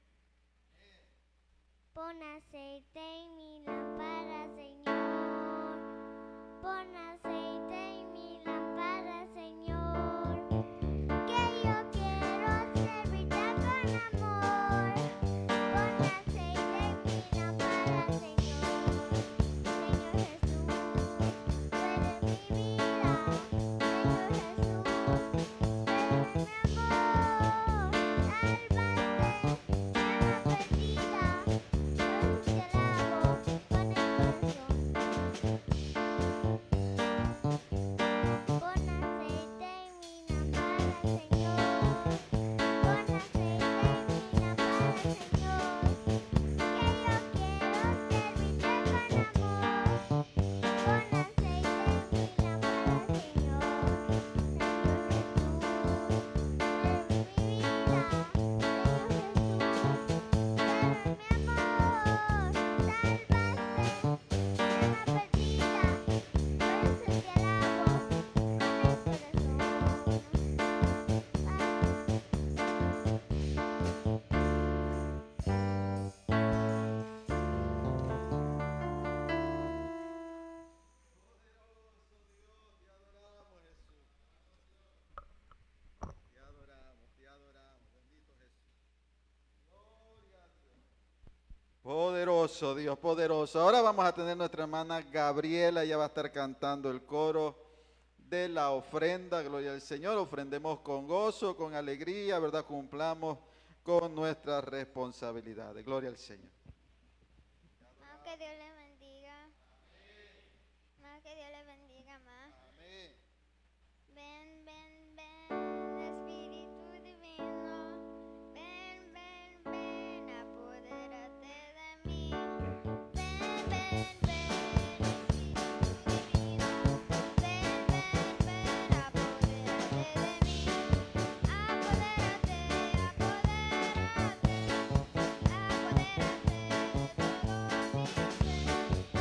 Pon aceite en mi lámpara, Señor. Pon aceite en mi lámpara, Señor. Que yo quiero servirte con amor. Pon aceite en mi lámpara, Señor. Señor Jesús, tú eres mi vida. Señor Jesús, tú eres mi amor. Sálvate, alma perdida. Yo te alabo con el corazón. poderoso, Dios poderoso. Ahora vamos a tener nuestra hermana Gabriela, ella va a estar cantando el coro de la ofrenda, gloria al Señor. Ofrendemos con gozo, con alegría, ¿verdad? Cumplamos con nuestras responsabilidades. Gloria al Señor. Más que Dios le bendiga. Más que Dios le bendiga más. Amén. Ven, ven, ven, Espíritu Divino. Ven, ven, ven, apodérate de mí. Ven, ven, ven, Espíritu Divino. Ven, ven, ven, apodérate de mí. Apodérate, apodérate. Apodérate de todo mi ser.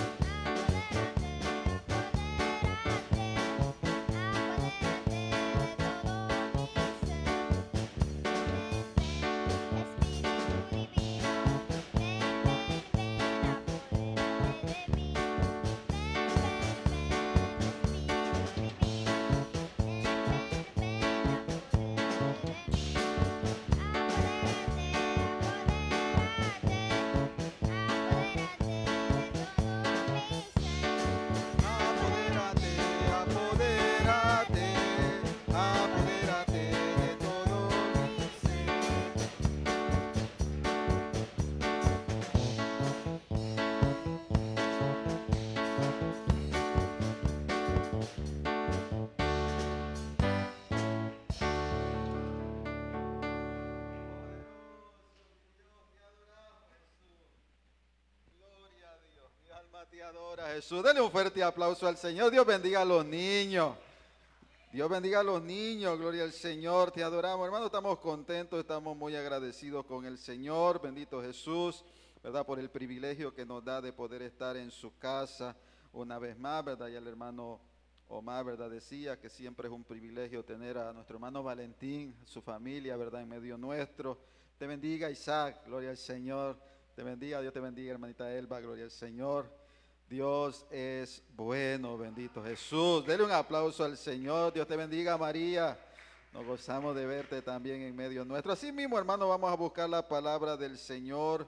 Te adora, Jesús. Denle un fuerte aplauso al Señor. Dios bendiga a los niños. Dios bendiga a los niños. Gloria al Señor. Te adoramos, hermano. Estamos contentos, estamos muy agradecidos con el Señor. Bendito Jesús, ¿verdad? Por el privilegio que nos da de poder estar en su casa una vez más, ¿verdad? Y el hermano Omar, ¿verdad? Decía que siempre es un privilegio tener a nuestro hermano Valentín, su familia, ¿verdad? En medio nuestro. Te bendiga, Isaac. Gloria al Señor. Te bendiga. Dios te bendiga, hermanita Elba. Gloria al Señor. Dios es bueno, bendito Jesús. Dele un aplauso al Señor. Dios te bendiga, María. Nos gozamos de verte también en medio nuestro. Así mismo, hermano, vamos a buscar la palabra del Señor.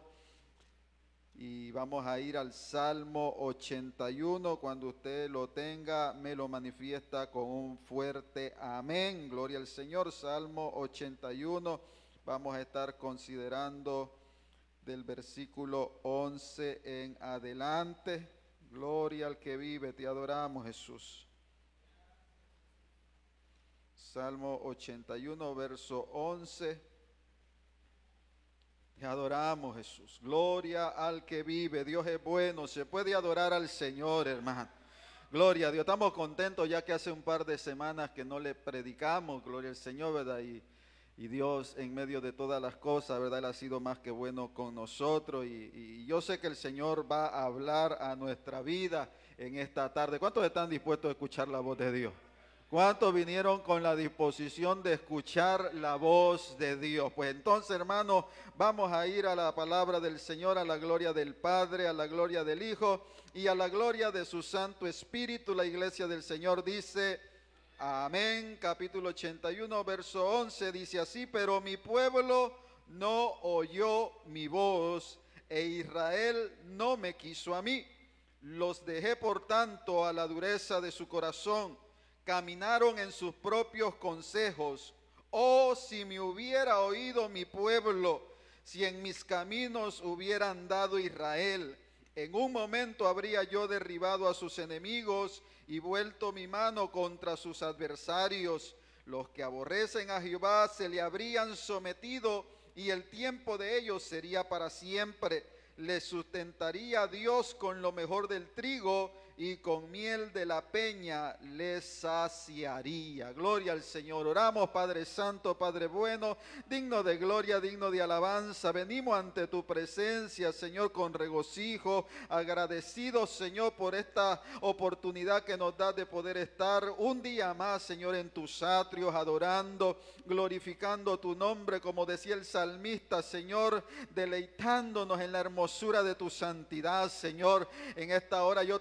Y vamos a ir al Salmo ochenta y uno. Cuando usted lo tenga, me lo manifiesta con un fuerte amén. Gloria al Señor. Salmo ochenta y uno. Vamos a estar considerando del versículo once en adelante. Gloria al que vive, te adoramos, Jesús. Salmo ochenta y uno, verso once. Te adoramos, Jesús. Gloria al que vive. Dios es bueno. Se puede adorar al Señor, hermano. Gloria a Dios. Estamos contentos ya que hace un par de semanas que no le predicamos. Gloria al Señor, ¿verdad? Y Y Dios en medio de todas las cosas, ¿verdad? Él ha sido más que bueno con nosotros y, y yo sé que el Señor va a hablar a nuestra vida en esta tarde. ¿Cuántos están dispuestos a escuchar la voz de Dios? ¿Cuántos vinieron con la disposición de escuchar la voz de Dios? Pues entonces, hermanos, vamos a ir a la palabra del Señor, a la gloria del Padre, a la gloria del Hijo y a la gloria de su Santo Espíritu. La iglesia del Señor dice... Amén. Capítulo ochenta y uno, verso once, dice así: pero mi pueblo no oyó mi voz, e Israel no me quiso a mí. Los dejé por tanto a la dureza de su corazón, caminaron en sus propios consejos. Oh, si me hubiera oído mi pueblo, si en mis caminos hubiera andado Israel, en un momento habría yo derribado a sus enemigos y vuelto mi mano contra sus adversarios. Los que aborrecen a Jehová se le habrían sometido y el tiempo de ellos sería para siempre. Les sustentaría Dios con lo mejor del trigo y con miel de la peña les saciaría. Gloria al Señor. Oramos, Padre Santo, Padre bueno, digno de gloria, digno de alabanza. Venimos ante tu presencia, Señor, con regocijo, agradecidos, Señor, por esta oportunidad que nos da de poder estar un día más, Señor, en tus atrios, adorando, glorificando tu nombre, como decía el salmista, Señor, deleitándonos en la hermosura de tu santidad, Señor. En esta hora yo te pido que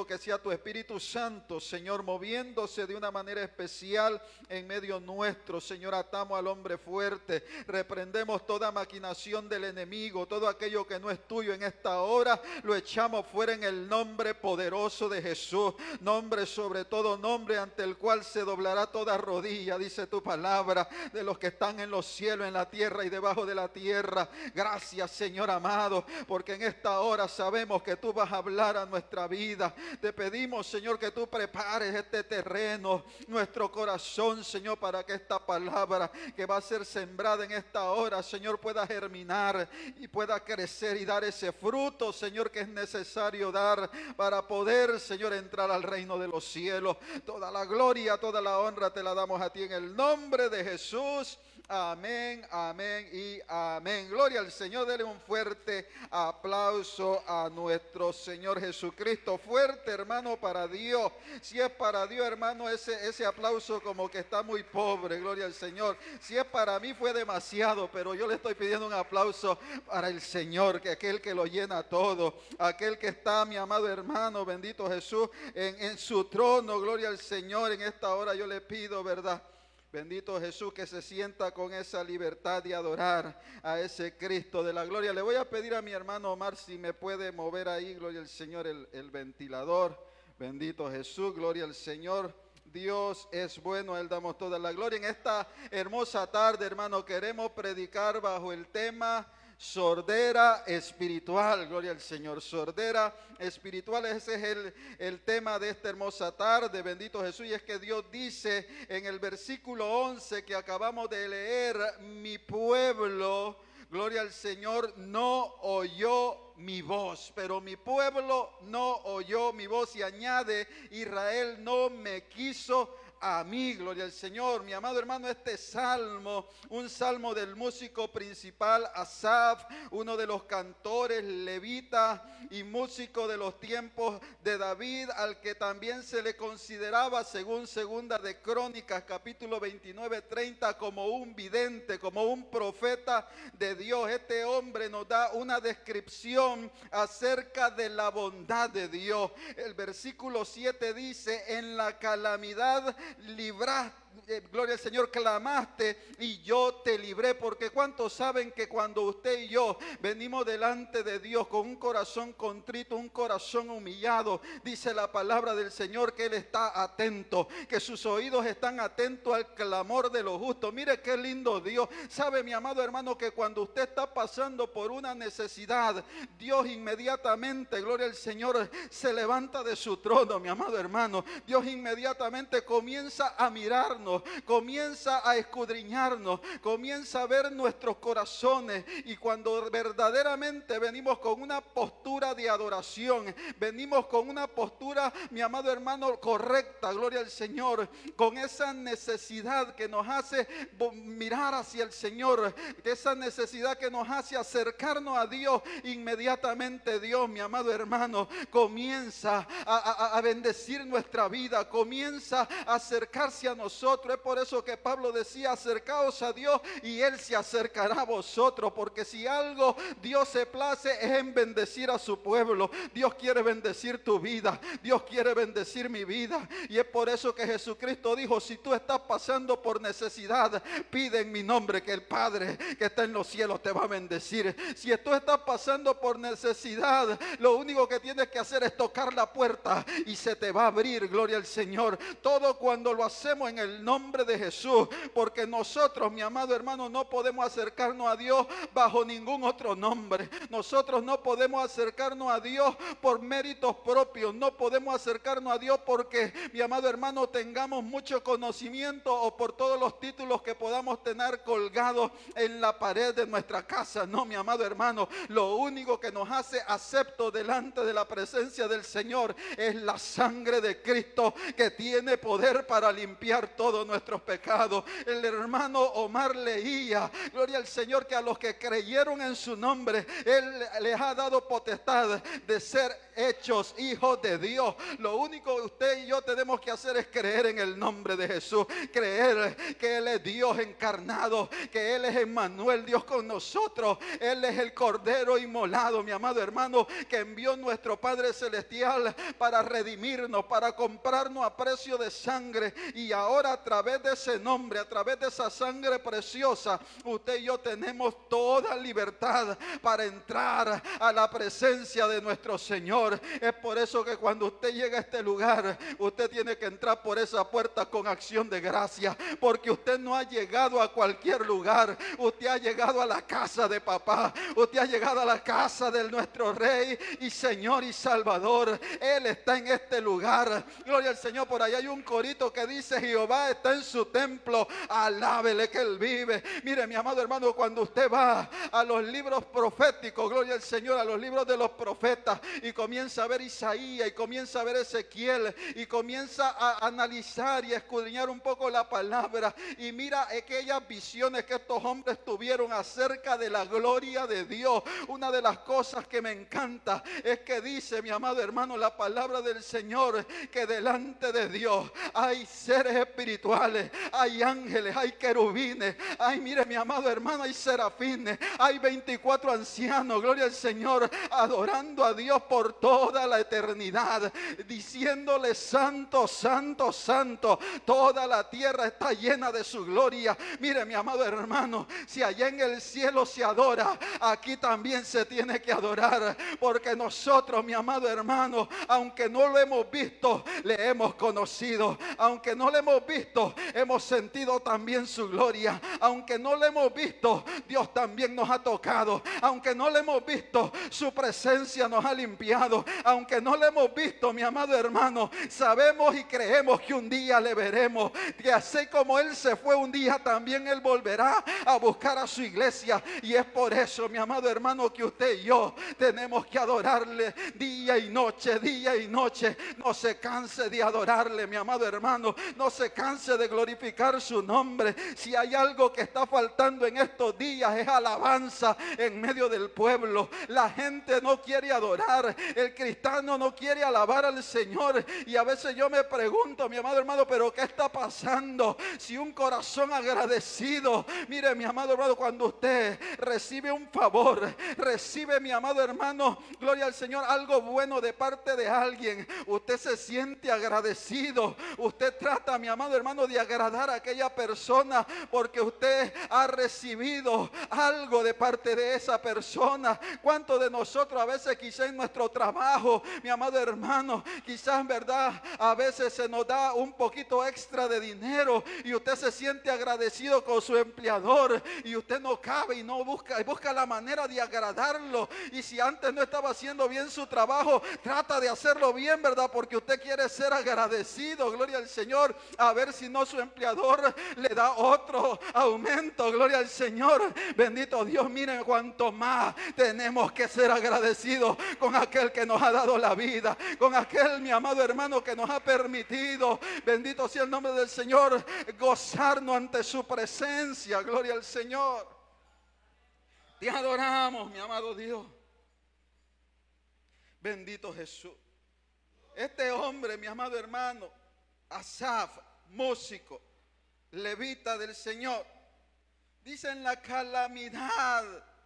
que sea tu Espíritu Santo, Señor, moviéndose de una manera especial en medio nuestro. Señor, atamos al hombre fuerte, reprendemos toda maquinación del enemigo, todo aquello que no es tuyo en esta hora, lo echamos fuera en el nombre poderoso de Jesús, nombre sobre todo nombre ante el cual se doblará toda rodilla, dice tu palabra, de los que están en los cielos, en la tierra y debajo de la tierra. Gracias, Señor amado, porque en esta hora sabemos que tú vas a hablar a nuestra vida. Te pedimos, Señor, que tú prepares este terreno, nuestro corazón, Señor, para que esta palabra que va a ser sembrada en esta hora, Señor, pueda germinar y pueda crecer y dar ese fruto, Señor, que es necesario dar para poder, Señor, entrar al reino de los cielos. Toda la gloria, toda la honra te la damos a ti en el nombre de Jesús. Amén, amén y amén. Gloria al Señor. Dele un fuerte aplauso a nuestro Señor Jesucristo. Fuerte, hermano, para Dios. Si es para Dios, hermano, ese, ese aplauso como que está muy pobre. Gloria al Señor. Si es para mí, fue demasiado, pero yo le estoy pidiendo un aplauso para el Señor, que aquel que lo llena todo, aquel que está, mi amado hermano, bendito Jesús, en, en su trono. Gloria al Señor. En esta hora yo le pido, ¿verdad? Bendito Jesús, que se sienta con esa libertad de adorar a ese Cristo de la gloria. Le voy a pedir a mi hermano Omar si me puede mover ahí, gloria al Señor, el, el ventilador. Bendito Jesús, gloria al Señor. Dios es bueno, a Él damos toda la gloria. En esta hermosa tarde, hermano, queremos predicar bajo el tema sordera espiritual. Gloria al Señor. Sordera espiritual, ese es el, el tema de esta hermosa tarde. Bendito Jesús. Y es que Dios dice en el versículo once que acabamos de leer: mi pueblo, gloria al Señor, no oyó mi voz. Pero mi pueblo no oyó mi voz. Y añade: Israel no me quiso a mí. Gloria al Señor. Mi amado hermano, este salmo, un salmo del músico principal Asaf, uno de los cantores levita y músico de los tiempos de David, al que también se le consideraba, según segunda de Crónicas capítulo veintinueve, treinta, como un vidente, como un profeta de Dios. Este hombre nos da una descripción acerca de la bondad de Dios. El versículo siete dice: en la calamidad libraste, eh, gloria al Señor, clamaste y yo te libré. Porque ¿cuántos saben que cuando usted y yo venimos delante de Dios con un corazón contrito, un corazón humillado, dice la palabra del Señor que Él está atento, que sus oídos están atentos al clamor de los justos? Mire qué lindo Dios. Sabe, mi amado hermano, que cuando usted está pasando por una necesidad, Dios inmediatamente, gloria al Señor, se levanta de su trono, mi amado hermano. Dios inmediatamente comienza a mirarnos, comienza a escudriñarnos, comienza a ver nuestros corazones. Y cuando verdaderamente venimos con una postura de adoración, venimos con una postura, mi amado hermano, correcta, gloria al Señor, con esa necesidad que nos hace mirar hacia el Señor, esa necesidad que nos hace acercarnos a Dios, inmediatamente Dios, mi amado hermano, comienza a, a, a bendecir nuestra vida, comienza a acercarse a nosotros. Es por eso que Pablo decía: acercaos a Dios y Él se acercará a vosotros. Porque si algo Dios se place es en bendecir a su pueblo. Dios quiere bendecir tu vida, Dios quiere bendecir mi vida. Y es por eso que Jesucristo dijo: si tú estás pasando por necesidad, pide en mi nombre, que el Padre que está en los cielos te va a bendecir. Si tú estás pasando por necesidad, lo único que tienes que hacer es tocar la puerta y se te va a abrir. Gloria al Señor. Todo cuando lo hacemos en el nombre de Jesús, porque nosotros, mi amado hermano, no podemos acercarnos a Dios bajo ningún otro nombre. Nosotros no podemos acercarnos a Dios por méritos propios, no podemos acercarnos a Dios porque, mi amado hermano, tengamos mucho conocimiento o por todos los títulos que podamos tener colgados en la pared de nuestra casa. No, mi amado hermano, lo único que nos hace acepto delante de la presencia del Señor es la sangre de Cristo, que tiene poder para limpiar todos nuestros pecados. El hermano Omar leía, gloria al Señor, que a los que creyeron en su nombre, Él les ha dado potestad de ser hechos hijos de Dios. Lo único que usted y yo tenemos que hacer es creer en el nombre de Jesús, creer que Él es Dios encarnado, que Él es Emmanuel, Dios con nosotros. Él es el Cordero inmolado, mi amado hermano, que envió nuestro Padre Celestial para redimirnos, para comprarnos a precio de sangre. Y ahora a través de ese nombre, a través de esa sangre preciosa, usted y yo tenemos toda libertad para entrar a la presencia de nuestro Señor. Es por eso que cuando usted llega a este lugar, usted tiene que entrar por esa puerta con acción de gracia, porque usted no ha llegado a cualquier lugar. Usted ha llegado a la casa de papá, usted ha llegado a la casa de nuestro Rey y Señor y Salvador. Él está en este lugar. Gloria al Señor. Por ahí hay un corito que dice: Jehová está en su templo, alábele que Él vive. Mire, mi amado hermano, cuando usted va a los libros proféticos, gloria al Señor, a los libros de los profetas, y comienza a ver Isaías, y comienza a ver Ezequiel, y comienza a analizar y a escudriñar un poco la palabra, y mira aquellas visiones que estos hombres tuvieron acerca de la gloria de Dios. Una de las cosas que me encanta es que dice, mi amado hermano, la palabra del Señor, que delante de Dios hay seres espirituales, hay ángeles, hay querubines, hay, mire mi amado hermano, hay serafines, hay veinticuatro ancianos, gloria al Señor, adorando a Dios por toda la eternidad, diciéndole: santo, santo, santo, toda la tierra está llena de su gloria. Mire mi amado hermano, si allá en el cielo se adora, aquí también se tiene que adorar, porque nosotros, mi amado hermano, aunque no lo hemos visto, le hemos conocido. Aunque no le hemos visto, hemos sentido también su gloria. Aunque no le hemos visto, Dios también nos ha tocado. Aunque no le hemos visto, su presencia nos ha limpiado. Aunque no le hemos visto, mi amado hermano, sabemos y creemos que un día le veremos, que así como Él se fue un día, también Él volverá a buscar a su iglesia. Y es por eso, mi amado hermano, que usted y yo tenemos que adorarle día y noche, día y noche. No se canse de adorarle, mi amado hermano, no se canse de glorificar su nombre. Si hay algo que está faltando en estos días, es alabanza en medio del pueblo. La gente no quiere adorar, el cristiano no quiere alabar al Señor. Y a veces yo me pregunto, mi amado hermano, pero ¿qué está pasando? Si un corazón agradecido, mire mi amado hermano, cuando usted recibe un favor, recibe, mi amado hermano, gloria al Señor, algo bueno de parte de alguien, usted se siente agradecido. Usted trata, mi amado hermano, de agradar a aquella persona, porque usted ha recibido algo de parte de esa persona. ¿Cuántos de nosotros a veces quizás en nuestro trabajo, mi amado hermano, quizás en verdad a veces se nos da un poquito extra de dinero y usted se siente agradecido con su empleador, y usted no cabe y no busca, y busca la manera de agradarlo? Y si antes no estaba haciendo bien su trabajo, trata de hacerlo bien, ¿verdad? Porque usted quiere ser agradecido, gloria al Señor, a ver si no su empleador le da otro aumento, gloria al Señor. Bendito Dios. Miren cuánto más tenemos que ser agradecidos con aquel que nos ha dado la vida, con aquel, mi amado hermano, que nos ha permitido, bendito sea el nombre del Señor, gozarnos ante su presencia. Gloria al Señor. Te adoramos, mi amado Dios. Bendito Jesús. Este hombre, mi amado hermano, Asaf, músico, levita del Señor, dice: en la calamidad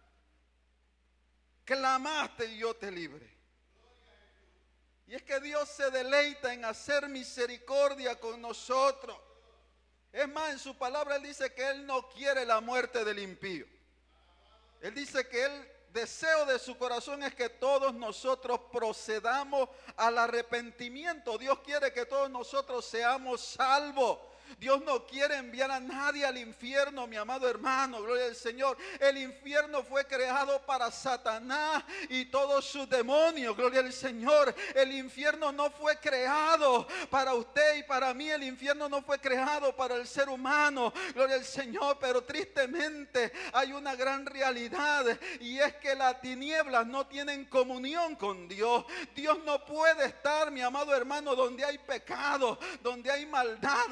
clamaste y yo te libré. Y es que Dios se deleita en hacer misericordia con nosotros. Es más, en su palabra Él dice que Él no quiere la muerte del impío. Él dice que el deseo de su corazón es que todos nosotros procedamos al arrepentimiento. Dios quiere que todos nosotros seamos salvos. Dios no quiere enviar a nadie al infierno, mi amado hermano, gloria al Señor. El infierno fue creado para Satanás y todos sus demonios, gloria al Señor. El infierno no fue creado para usted y para mí. El infierno no fue creado para el ser humano, gloria al Señor. Pero tristemente hay una gran realidad, y es que las tinieblas no tienen comunión con Dios. Dios no puede estar, mi amado hermano, donde hay pecado, donde hay maldad, gloria al Señor.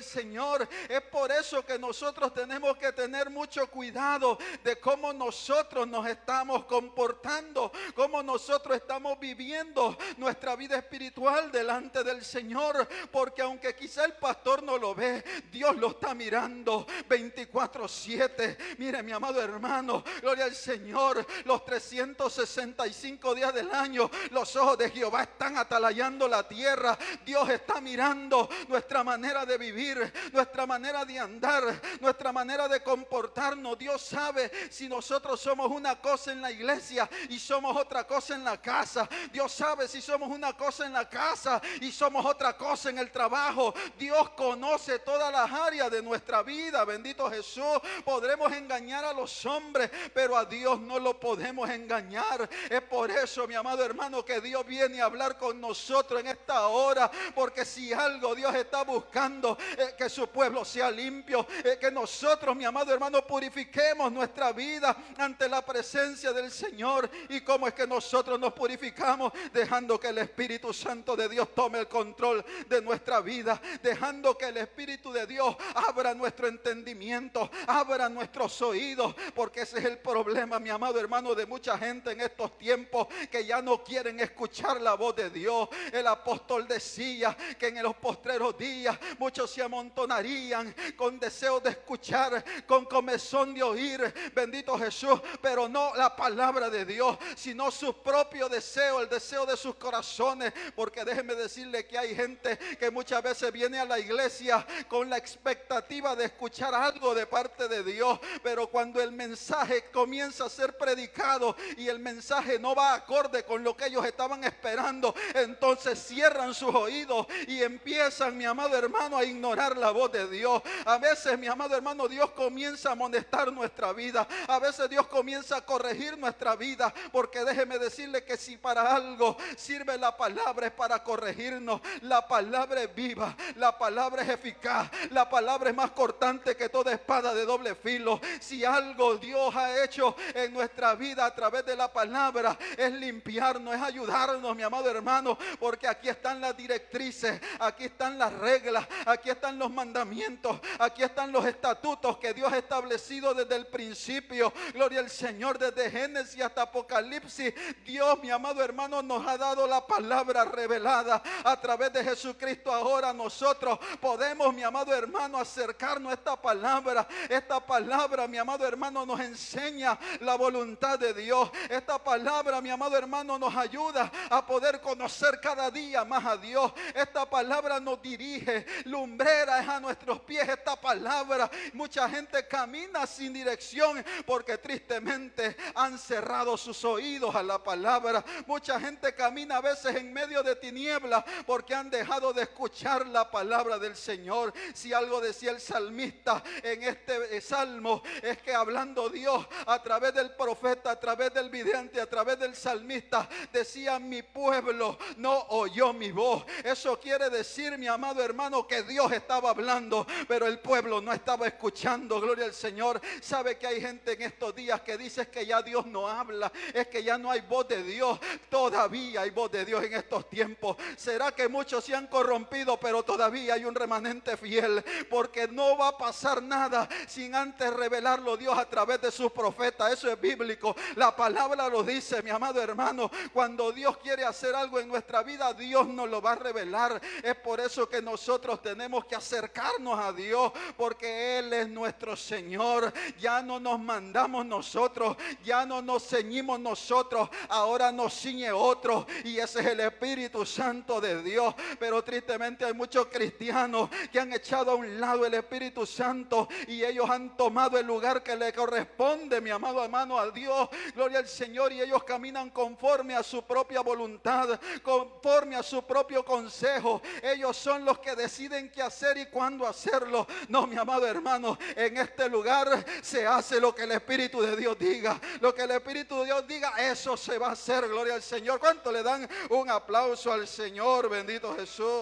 Señor. Es por eso que nosotros tenemos que tener mucho cuidado de cómo nosotros nos estamos comportando, cómo nosotros estamos viviendo nuestra vida espiritual delante del Señor, porque aunque quizá el pastor no lo ve, Dios lo está mirando veinticuatro siete. Mire, mi amado hermano, gloria al Señor, los trescientos sesenta y cinco días del año, los ojos de Jehová están atalayando la tierra. Dios está mirando nuestra manera de vivir, nuestra manera de andar, nuestra manera de comportarnos. Dios sabe si nosotros somos una cosa en la iglesia y somos otra cosa en la casa. Dios sabe si somos una cosa en la casa y somos otra cosa en el trabajo. Dios conoce todas las áreas de nuestra vida. Bendito Jesús. Podremos engañar a los hombres, pero a Dios no lo podemos engañar. Es por eso, mi amado hermano, que Dios viene a hablar con nosotros en esta hora, porque si algo Dios está buscando es que su pueblo sea limpio, es que nosotros, mi amado hermano, purifiquemos nuestra vida ante la presencia del Señor. ¿Y cómo es que nosotros nos purificamos? Dejando que el Espíritu Santo de Dios tome el control de nuestra vida, dejando que el Espíritu de Dios abra nuestro entendimiento, abra nuestros oídos, porque ese es el problema, mi amado hermano, de mucha gente en estos tiempos, que ya no quieren escuchar la voz de Dios. El apóstol decía que en los postreros días muchos se amontonarían con deseo de escuchar, con comezón de oír, bendito Jesús, pero no la palabra de Dios, sino su propio deseo, el deseo de sus corazones. Porque déjeme decirle que hay gente que muchas veces viene a la iglesia con la expectativa de escuchar algo de parte de Dios, pero cuando el mensaje comienza a ser predicado y el mensaje no va acorde con lo que ellos estaban esperando, entonces cierran sus oídos y empiezan, mi amado hermano, a ignorar la voz de Dios. A veces, mi amado hermano, Dios comienza a amonestar nuestra vida, a veces Dios comienza a corregir nuestra vida, porque déjeme decirle que si para algo sirve la palabra es para corregirnos. La palabra es viva, la palabra es eficaz, la palabra es más cortante que toda espada de doble filo. Si algo Dios ha hecho en nuestra vida a través de la palabra es limpiarnos, es ayudarnos, mi amado hermano, porque aquí están las directrices, aquí están las reglas, aquí están los mandamientos, aquí están los estatutos que Dios ha establecido desde el principio. Gloria al Señor, desde Génesis hasta Apocalipsis. Dios, mi amado hermano, nos ha dado la palabra revelada a través de Jesucristo. Ahora nosotros podemos, mi amado hermano, acercarnos a esta palabra. Esta palabra, mi amado hermano, nos enseña la voluntad de Dios. Esta palabra, mi amado hermano, nos ayuda a poder conocer cada día más a Dios. Esta palabra nos dirige, lumbrera es a nuestros pies esta palabra. Mucha gente camina sin dirección porque tristemente han cerrado sus oídos a la palabra. Mucha gente camina a veces en medio de tinieblas porque han dejado de escuchar la palabra del Señor. Si algo decía el salmista en este salmo, es que hablando Dios a través del profeta, a través del vidente, a través del salmista, decía: mi pueblo no oyó mi voz. Eso quiere decir, mi amado hermano, que Dios estaba hablando, pero el pueblo no estaba escuchando. Gloria al Señor. Sabe que hay gente en estos días que dice que ya Dios no habla, es que ya no hay voz de Dios. Todavía hay voz de Dios en estos tiempos. Será que muchos se han corrompido, pero todavía hay un remanente fiel, porque no va a pasar nada sin antes revelarlo Dios a través de sus profetas. Eso es bíblico, la palabra lo dice, mi amado hermano. Cuando Dios quiere hacer algo en nuestra vida, Dios nos lo va a revelar. Es por eso que nosotros tenemos que acercarnos a Dios, porque Él es nuestro Señor. Ya no nos mandamos nosotros, ya no nos ceñimos nosotros, ahora nos ciñe otro, y ese es el Espíritu Santo de Dios. Pero tristemente hay muchos cristianos que han echado a un lado el Espíritu Santo y ellos han tomado el lugar que le corresponde, mi amado hermano, a Dios. Gloria al Señor. Y ellos caminan conforme a su propia voluntad, conforme a su propio consejo. Ellos son los que deciden qué hacer y cuándo hacerlo. No, mi amado hermano, en este lugar se hace lo que el Espíritu de Dios diga. Lo que el Espíritu de Dios diga, eso se va a hacer. Gloria al Señor. ¿Cuánto le dan un aplauso al Señor? Bendito Jesús.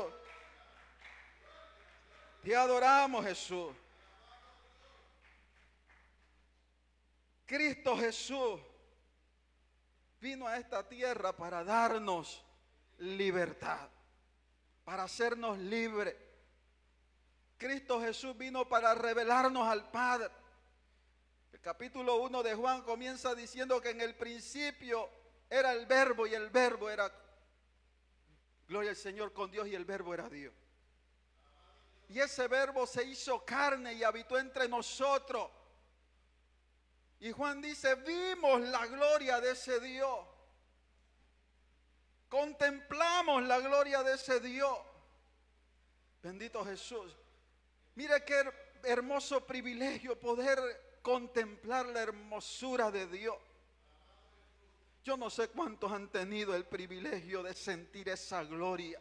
Te adoramos, Jesús. Cristo Jesús vino a esta tierra para darnos libertad, para hacernos libres. Cristo Jesús vino para revelarnos al Padre. El capítulo uno de Juan comienza diciendo que en el principio era el verbo y el verbo era, gloria al Señor, con Dios, y el verbo era Dios. Y ese verbo se hizo carne y habitó entre nosotros. Y Juan dice, vimos la gloria de ese Dios. Contemplamos la gloria de ese Dios. Bendito Jesús. Mire qué hermoso privilegio poder contemplar la hermosura de Dios. Yo no sé cuántos han tenido el privilegio de sentir esa gloria.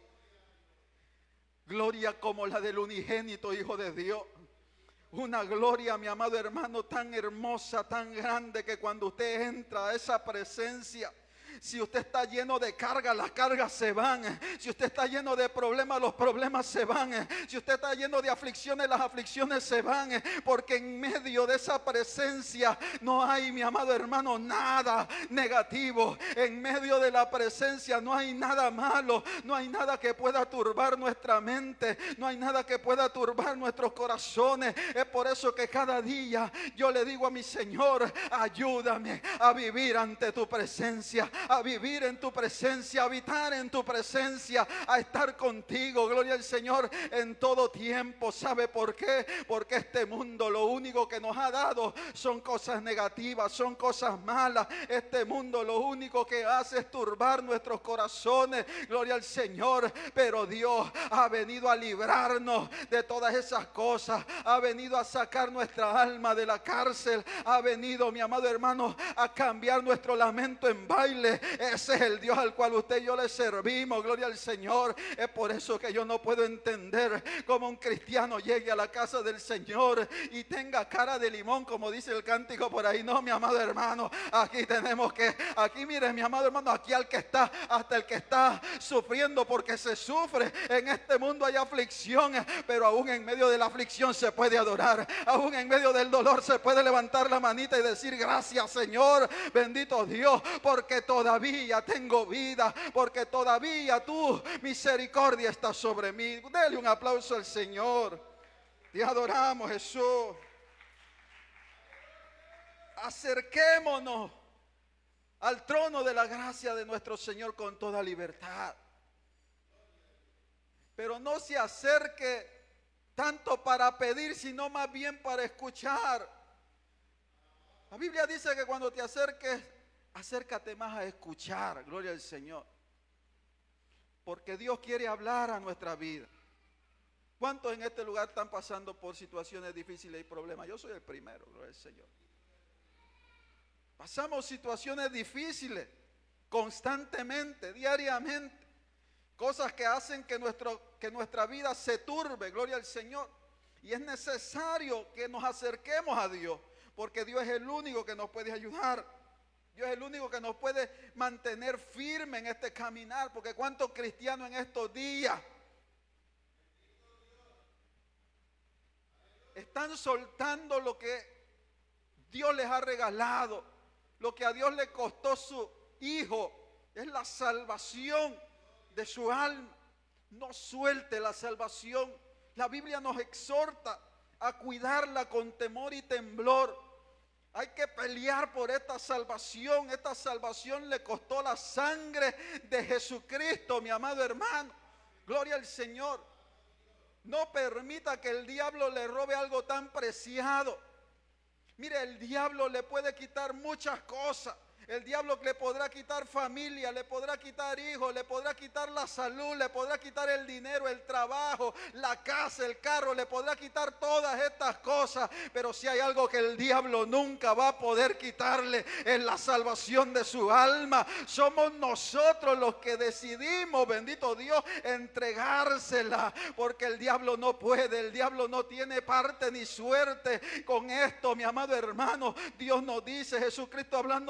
Gloria como la del unigénito Hijo de Dios. Una gloria, mi amado hermano, tan hermosa, tan grande, que cuando usted entra a esa presencia, si usted está lleno de cargas, las cargas se van. Si usted está lleno de problemas, los problemas se van. Si usted está lleno de aflicciones, las aflicciones se van. Porque en medio de esa presencia no hay, mi amado hermano, nada negativo. En medio de la presencia no hay nada malo. No hay nada que pueda turbar nuestra mente. No hay nada que pueda turbar nuestros corazones. Es por eso que cada día yo le digo a mi Señor, ayúdame a vivir ante tu presencia, a vivir en tu presencia, a habitar en tu presencia, a estar contigo, gloria al Señor, en todo tiempo. ¿Sabe por qué? Porque este mundo lo único que nos ha dado son cosas negativas, son cosas malas. Este mundo lo único que hace es turbar nuestros corazones, gloria al Señor. Pero Dios ha venido a librarnos de todas esas cosas, ha venido a sacar nuestra alma de la cárcel, ha venido, mi amado hermano, a cambiar nuestro lamento en baile. Ese es el Dios al cual usted y yo le servimos, gloria al Señor. Es por eso que yo no puedo entender cómo un cristiano llegue a la casa del Señor y tenga cara de limón, como dice el cántico por ahí. No, mi amado hermano, aquí tenemos que, aquí mire, mi amado hermano, aquí al que está, hasta el que está sufriendo, porque se sufre. En este mundo hay aflicción, pero aún en medio de la aflicción se puede adorar. Aún en medio del dolor se puede levantar la manita y decir, gracias Señor, bendito Dios, porque todo todavía tengo vida, porque todavía tu misericordia está sobre mí. Dele un aplauso al Señor. Te adoramos, Jesús. Acerquémonos al trono de la gracia de nuestro Señor con toda libertad. Pero no se acerque tanto para pedir, sino más bien para escuchar. La Biblia dice que cuando te acerques, acércate más a escuchar, gloria al Señor. Porque Dios quiere hablar a nuestra vida. ¿Cuántos en este lugar están pasando por situaciones difíciles y problemas? Yo soy el primero, gloria al Señor. Pasamos situaciones difíciles constantemente, diariamente. Cosas que hacen que, nuestro, que nuestra vida se turbe, gloria al Señor. Y es necesario que nos acerquemos a Dios, porque Dios es el único que nos puede ayudar. Dios es el único que nos puede mantener firme en este caminar. Porque cuántos cristianos en estos días están soltando lo que Dios les ha regalado, lo que a Dios le costó su Hijo, es la salvación de su alma. No suelte la salvación. La Biblia nos exhorta a cuidarla con temor y temblor. Hay que pelear por esta salvación. Esta salvación le costó la sangre de Jesucristo, mi amado hermano. Gloria al Señor. No permita que el diablo le robe algo tan preciado. Mire, el diablo le puede quitar muchas cosas. El diablo le podrá quitar familia, le podrá quitar hijos, le podrá quitar la salud, le podrá quitar el dinero, el trabajo, la casa, el carro, le podrá quitar todas estas cosas. Pero si hay algo que el diablo nunca va a poder quitarle, es la salvación de su alma. Somos nosotros los que decidimos, bendito Dios, entregársela. Porque el diablo no puede, el diablo no tiene parte ni suerte con esto, mi amado hermano. Dios nos dice, Jesucristo hablando nos dice,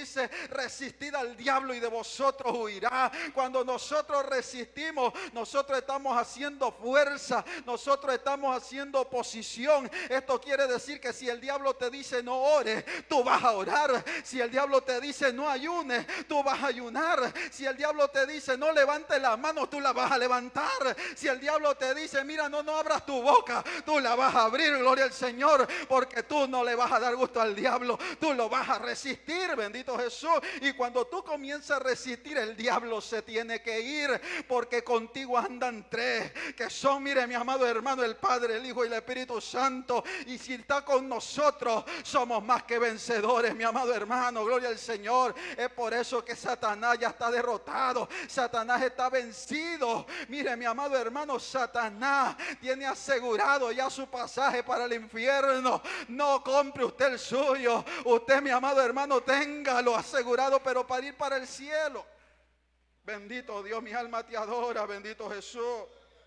dice, resistid al diablo y de vosotros huirá. Cuando nosotros resistimos, nosotros estamos haciendo fuerza, nosotros estamos haciendo oposición. Esto quiere decir que si el diablo te dice no ores, tú vas a orar. Si el diablo te dice no ayunes, tú vas a ayunar. Si el diablo te dice no levantes la mano, tú la vas a levantar. Si el diablo te dice mira, no, no abras tu boca, tú la vas a abrir, gloria al Señor, porque tú no le vas a dar gusto al diablo, tú lo vas a resistir, bendito Jesús. Y cuando tú comienzas a resistir, el diablo se tiene que ir, porque contigo andan tres, que son, mire mi amado hermano, el Padre, el Hijo y el Espíritu Santo. Y si está con nosotros, somos más que vencedores, mi amado hermano, gloria al Señor. Es por eso que Satanás ya está derrotado, Satanás está vencido. Mire mi amado hermano, Satanás tiene asegurado ya su pasaje para el infierno. No compre usted el suyo, usted mi amado hermano téngalo asegurado, pero para ir para el cielo. Bendito Dios, mi alma te adora, bendito Jesús.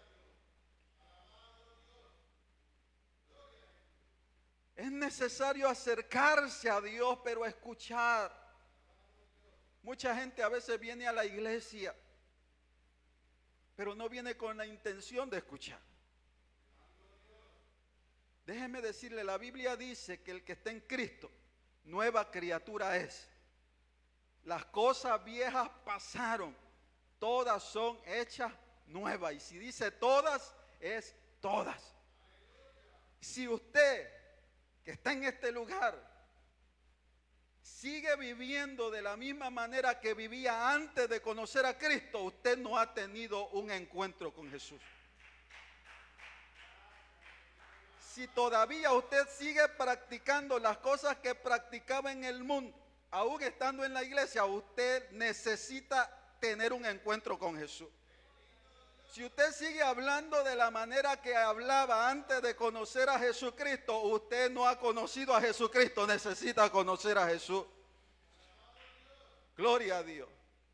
Es necesario acercarse a Dios, pero escuchar. Mucha gente a veces viene a la iglesia, pero no viene con la intención de escuchar. Déjeme decirle, la Biblia dice que el que está en Cristo, nueva criatura es. Las cosas viejas pasaron, todas son hechas nuevas. Y si dice todas, es todas. Si usted que está en este lugar sigue viviendo de la misma manera que vivía antes de conocer a Cristo, usted no ha tenido un encuentro con Jesús. Si todavía usted sigue practicando las cosas que practicaba en el mundo, aún estando en la iglesia, usted necesita tener un encuentro con Jesús. Si usted sigue hablando de la manera que hablaba antes de conocer a Jesucristo, usted no ha conocido a Jesucristo, necesita conocer a Jesús. Gloria a Dios.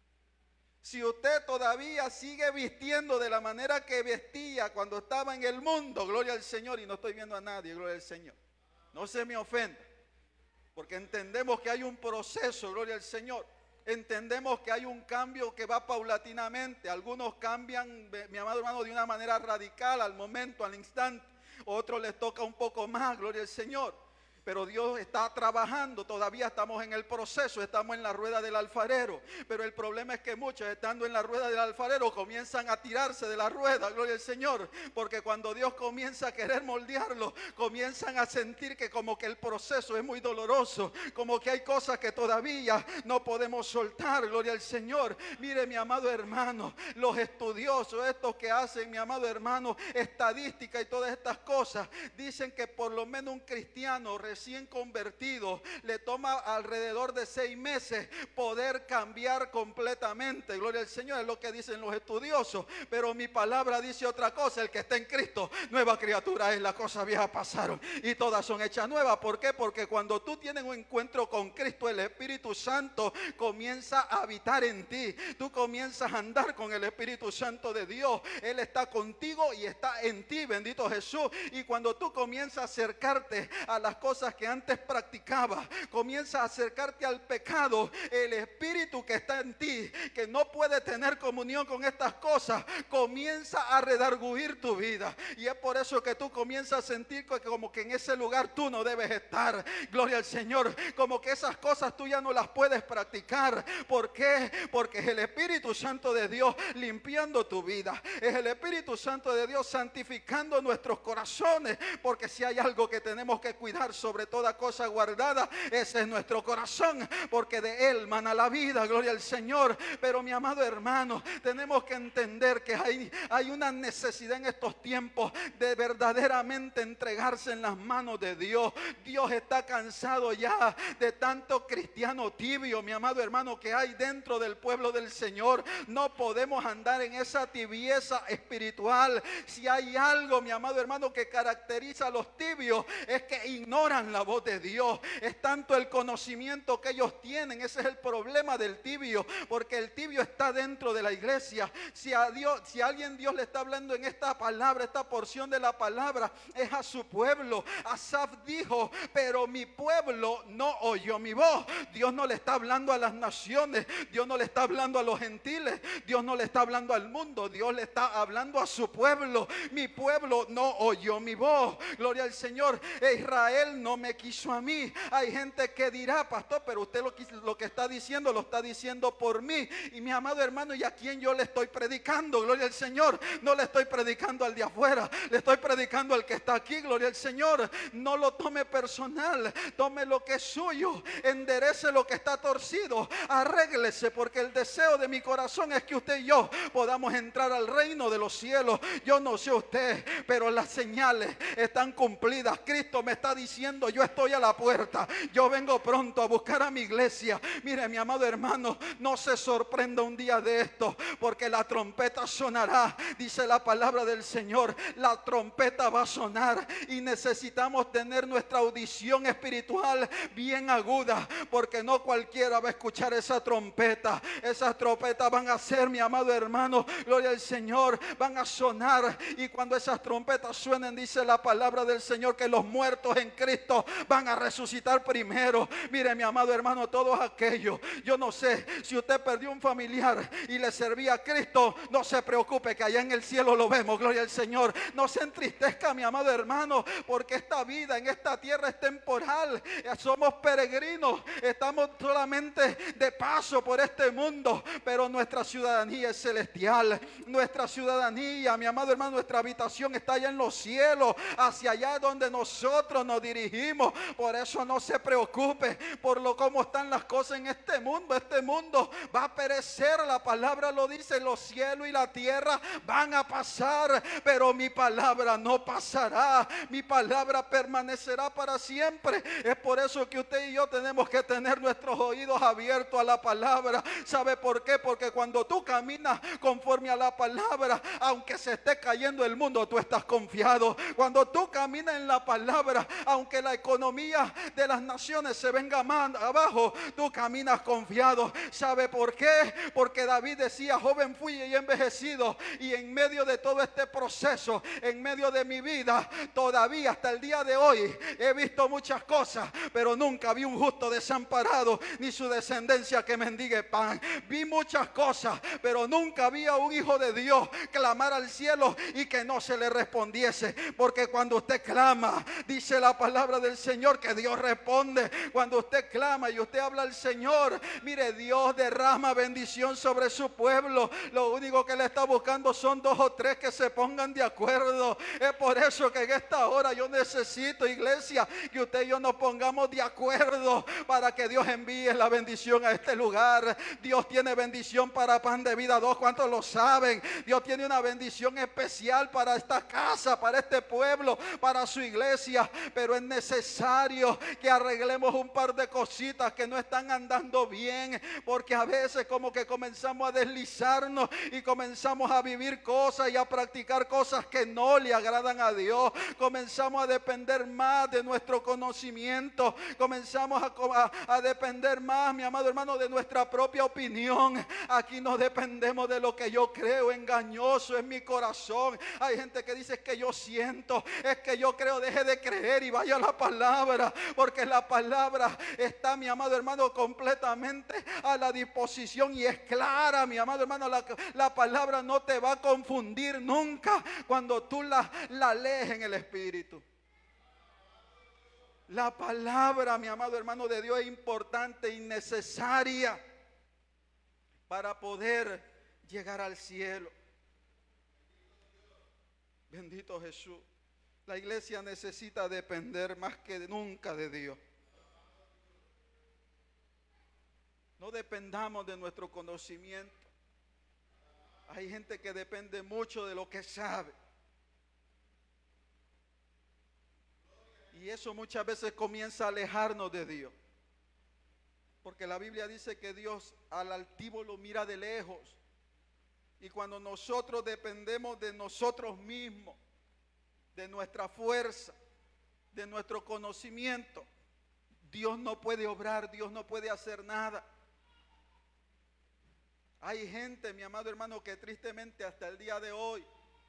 Si usted todavía sigue vistiendo de la manera que vestía cuando estaba en el mundo, gloria al Señor, y no estoy viendo a nadie, gloria al Señor, no se me ofenda, porque entendemos que hay un proceso, gloria al Señor. Entendemos que hay un cambio que va paulatinamente. Algunos cambian, mi amado hermano, de una manera radical al momento, al instante. Otros les toca un poco más, gloria al Señor. Pero Dios está trabajando, todavía estamos en el proceso, estamos en la rueda del alfarero. Pero el problema es que muchos, estando en la rueda del alfarero, comienzan a tirarse de la rueda, gloria al Señor. Porque cuando Dios comienza a querer moldearlo, comienzan a sentir que como que el proceso es muy doloroso, como que hay cosas que todavía no podemos soltar, gloria al Señor. Mire mi amado hermano, los estudiosos, estos que hacen, mi amado hermano, estadística y todas estas cosas, dicen que por lo menos un cristiano recién convertido le toma alrededor de seis meses poder cambiar completamente, gloria al Señor, es lo que dicen los estudiosos. Pero mi palabra dice otra cosa: el que está en Cristo, nueva criatura es, las cosas viejas pasaron y todas son hechas nuevas. ¿Por qué? Porque cuando tú tienes un encuentro con Cristo, el Espíritu Santo comienza a habitar en ti, tú comienzas a andar con el Espíritu Santo de Dios, Él está contigo y está en ti, bendito Jesús. Y cuando tú comienzas a acercarte a las cosas que antes practicaba, comienza a acercarte al pecado, el espíritu que está en ti, que no puede tener comunión con estas cosas, comienza a redarguir tu vida. Y es por eso que tú comienzas a sentir que como que en ese lugar tú no debes estar, gloria al Señor, como que esas cosas tú ya no las puedes practicar. ¿Por qué? Porque es el Espíritu Santo de Dios limpiando tu vida, es el Espíritu Santo de Dios santificando nuestros corazones, porque si hay algo que tenemos que cuidar sobre toda cosa guardada, ese es nuestro corazón, porque de él mana la vida, gloria al Señor. Pero mi amado hermano, tenemos que entender que hay, hay una necesidad en estos tiempos de verdaderamente entregarse en las manos de Dios. Dios está cansado ya de tanto cristiano tibio, mi amado hermano, que hay dentro del pueblo del Señor. No podemos andar en esa tibieza espiritual. Si hay algo, mi amado hermano, que caracteriza a los tibios, es que ignoran escuchan la voz de Dios. Es tanto el conocimiento que ellos tienen. Ese es el problema del tibio, porque el tibio está dentro de la iglesia. Si a Dios, si a alguien Dios le está hablando en esta palabra, esta porción de la palabra, es a su pueblo. Asaf dijo, pero mi pueblo no oyó mi voz. Dios no le está hablando a las naciones, Dios no le está hablando a los gentiles, Dios no le está hablando al mundo, Dios le está hablando a su pueblo. Mi pueblo no oyó mi voz. Gloria al Señor. Israel no me quiso a mí. Hay gente que dirá, pastor, pero usted lo que, lo que está diciendo lo está diciendo por mí. Y mi amado hermano, ¿y a quién yo le estoy predicando? Gloria al Señor. No le estoy predicando al de afuera, le estoy predicando al que está aquí. Gloria al Señor. No lo tome personal, tome lo que es suyo, enderece lo que está torcido, arréglese, porque el deseo de mi corazón es que usted y yo podamos entrar al reino de los cielos. Yo no sé usted, pero las señales están cumplidas. Cristo me está diciendo, yo estoy a la puerta, yo vengo pronto a buscar a mi iglesia. Mire, mi amado hermano, no se sorprenda un día de esto, porque la trompeta sonará, dice la palabra del Señor. La trompeta va a sonar y necesitamos tener nuestra audición espiritual bien aguda, porque no cualquiera va a escuchar esa trompeta. Esas trompetas van a ser, mi amado hermano, gloria al Señor, van a sonar, y cuando esas trompetas suenen, dice la palabra del Señor, que los muertos en Cristo van a resucitar primero. Mire, mi amado hermano, todos aquellos, yo no sé si usted perdió un familiar y le servía a Cristo, no se preocupe, que allá en el cielo lo vemos, gloria al Señor. No se entristezca, mi amado hermano, porque esta vida en esta tierra es temporal. Somos peregrinos, estamos solamente de paso por este mundo, pero nuestra ciudadanía es celestial. Nuestra ciudadanía, mi amado hermano, nuestra habitación está allá en los cielos, hacia allá donde nosotros nos dirigimos. Por eso no se preocupe por lo cómo están las cosas en este mundo. Este mundo va a perecer, la palabra lo dice, los cielos y la tierra van a pasar, pero mi palabra no pasará, mi palabra permanecerá para siempre. Es por eso que usted y yo tenemos que tener nuestros oídos abiertos a la palabra. ¿Sabe por qué? Porque cuando tú caminas conforme a la palabra, aunque se esté cayendo el mundo, tú estás confiado. Cuando tú caminas en la palabra, aunque la economía de las naciones se venga más abajo, tú caminas confiado. ¿Sabe por qué? Porque David decía, joven fui y envejecido, y en medio de todo este proceso, en medio de mi vida, todavía hasta el día de hoy he visto muchas cosas, pero nunca vi un justo desamparado, ni su descendencia que mendigue pan. Vi muchas cosas, pero nunca vi a un hijo de Dios clamar al cielo y que no se le respondiese. Porque cuando usted clama, dice la palabra del Señor, que Dios responde. Cuando usted clama y usted habla al Señor, mire, Dios derrama bendición sobre su pueblo. Lo único que le está buscando son dos o tres que se pongan de acuerdo. Es por eso que en esta hora yo necesito, iglesia, que usted y yo nos pongamos de acuerdo para que Dios envíe la bendición a este lugar. Dios tiene bendición para Pan de Vida dos, ¿cuántos lo saben? Dios tiene una bendición especial para esta casa, para este pueblo, para su iglesia, pero es necesario que arreglemos un par de cositas que no están andando bien, porque a veces como que comenzamos a deslizarnos y comenzamos a vivir cosas y a practicar cosas que no le agradan a Dios. Comenzamos a depender más de nuestro conocimiento, comenzamos a, a, a depender más, mi amado hermano, de nuestra propia opinión. Aquí no dependemos de lo que yo creo, engañoso es mi corazón. Hay gente que dice, es que yo siento, es que yo creo. Deje de creer y vaya a la palabra, porque la palabra está, mi amado hermano, completamente a la disposición y es clara, mi amado hermano. La, la palabra no te va a confundir nunca cuando tú la, la lees en el Espíritu. La palabra, mi amado hermano, de Dios es importante y necesaria para poder llegar al cielo. Bendito Jesús. La iglesia necesita depender más que nunca de Dios. No dependamos de nuestro conocimiento. Hay gente que depende mucho de lo que sabe. Y eso muchas veces comienza a alejarnos de Dios. Porque la Biblia dice que Dios al altivo lo mira de lejos. Y cuando nosotros dependemos de nosotros mismos, de nuestra fuerza, de nuestro conocimiento, Dios no puede obrar, Dios no puede hacer nada. Hay gente, mi amado hermano, que tristemente hasta el día de hoy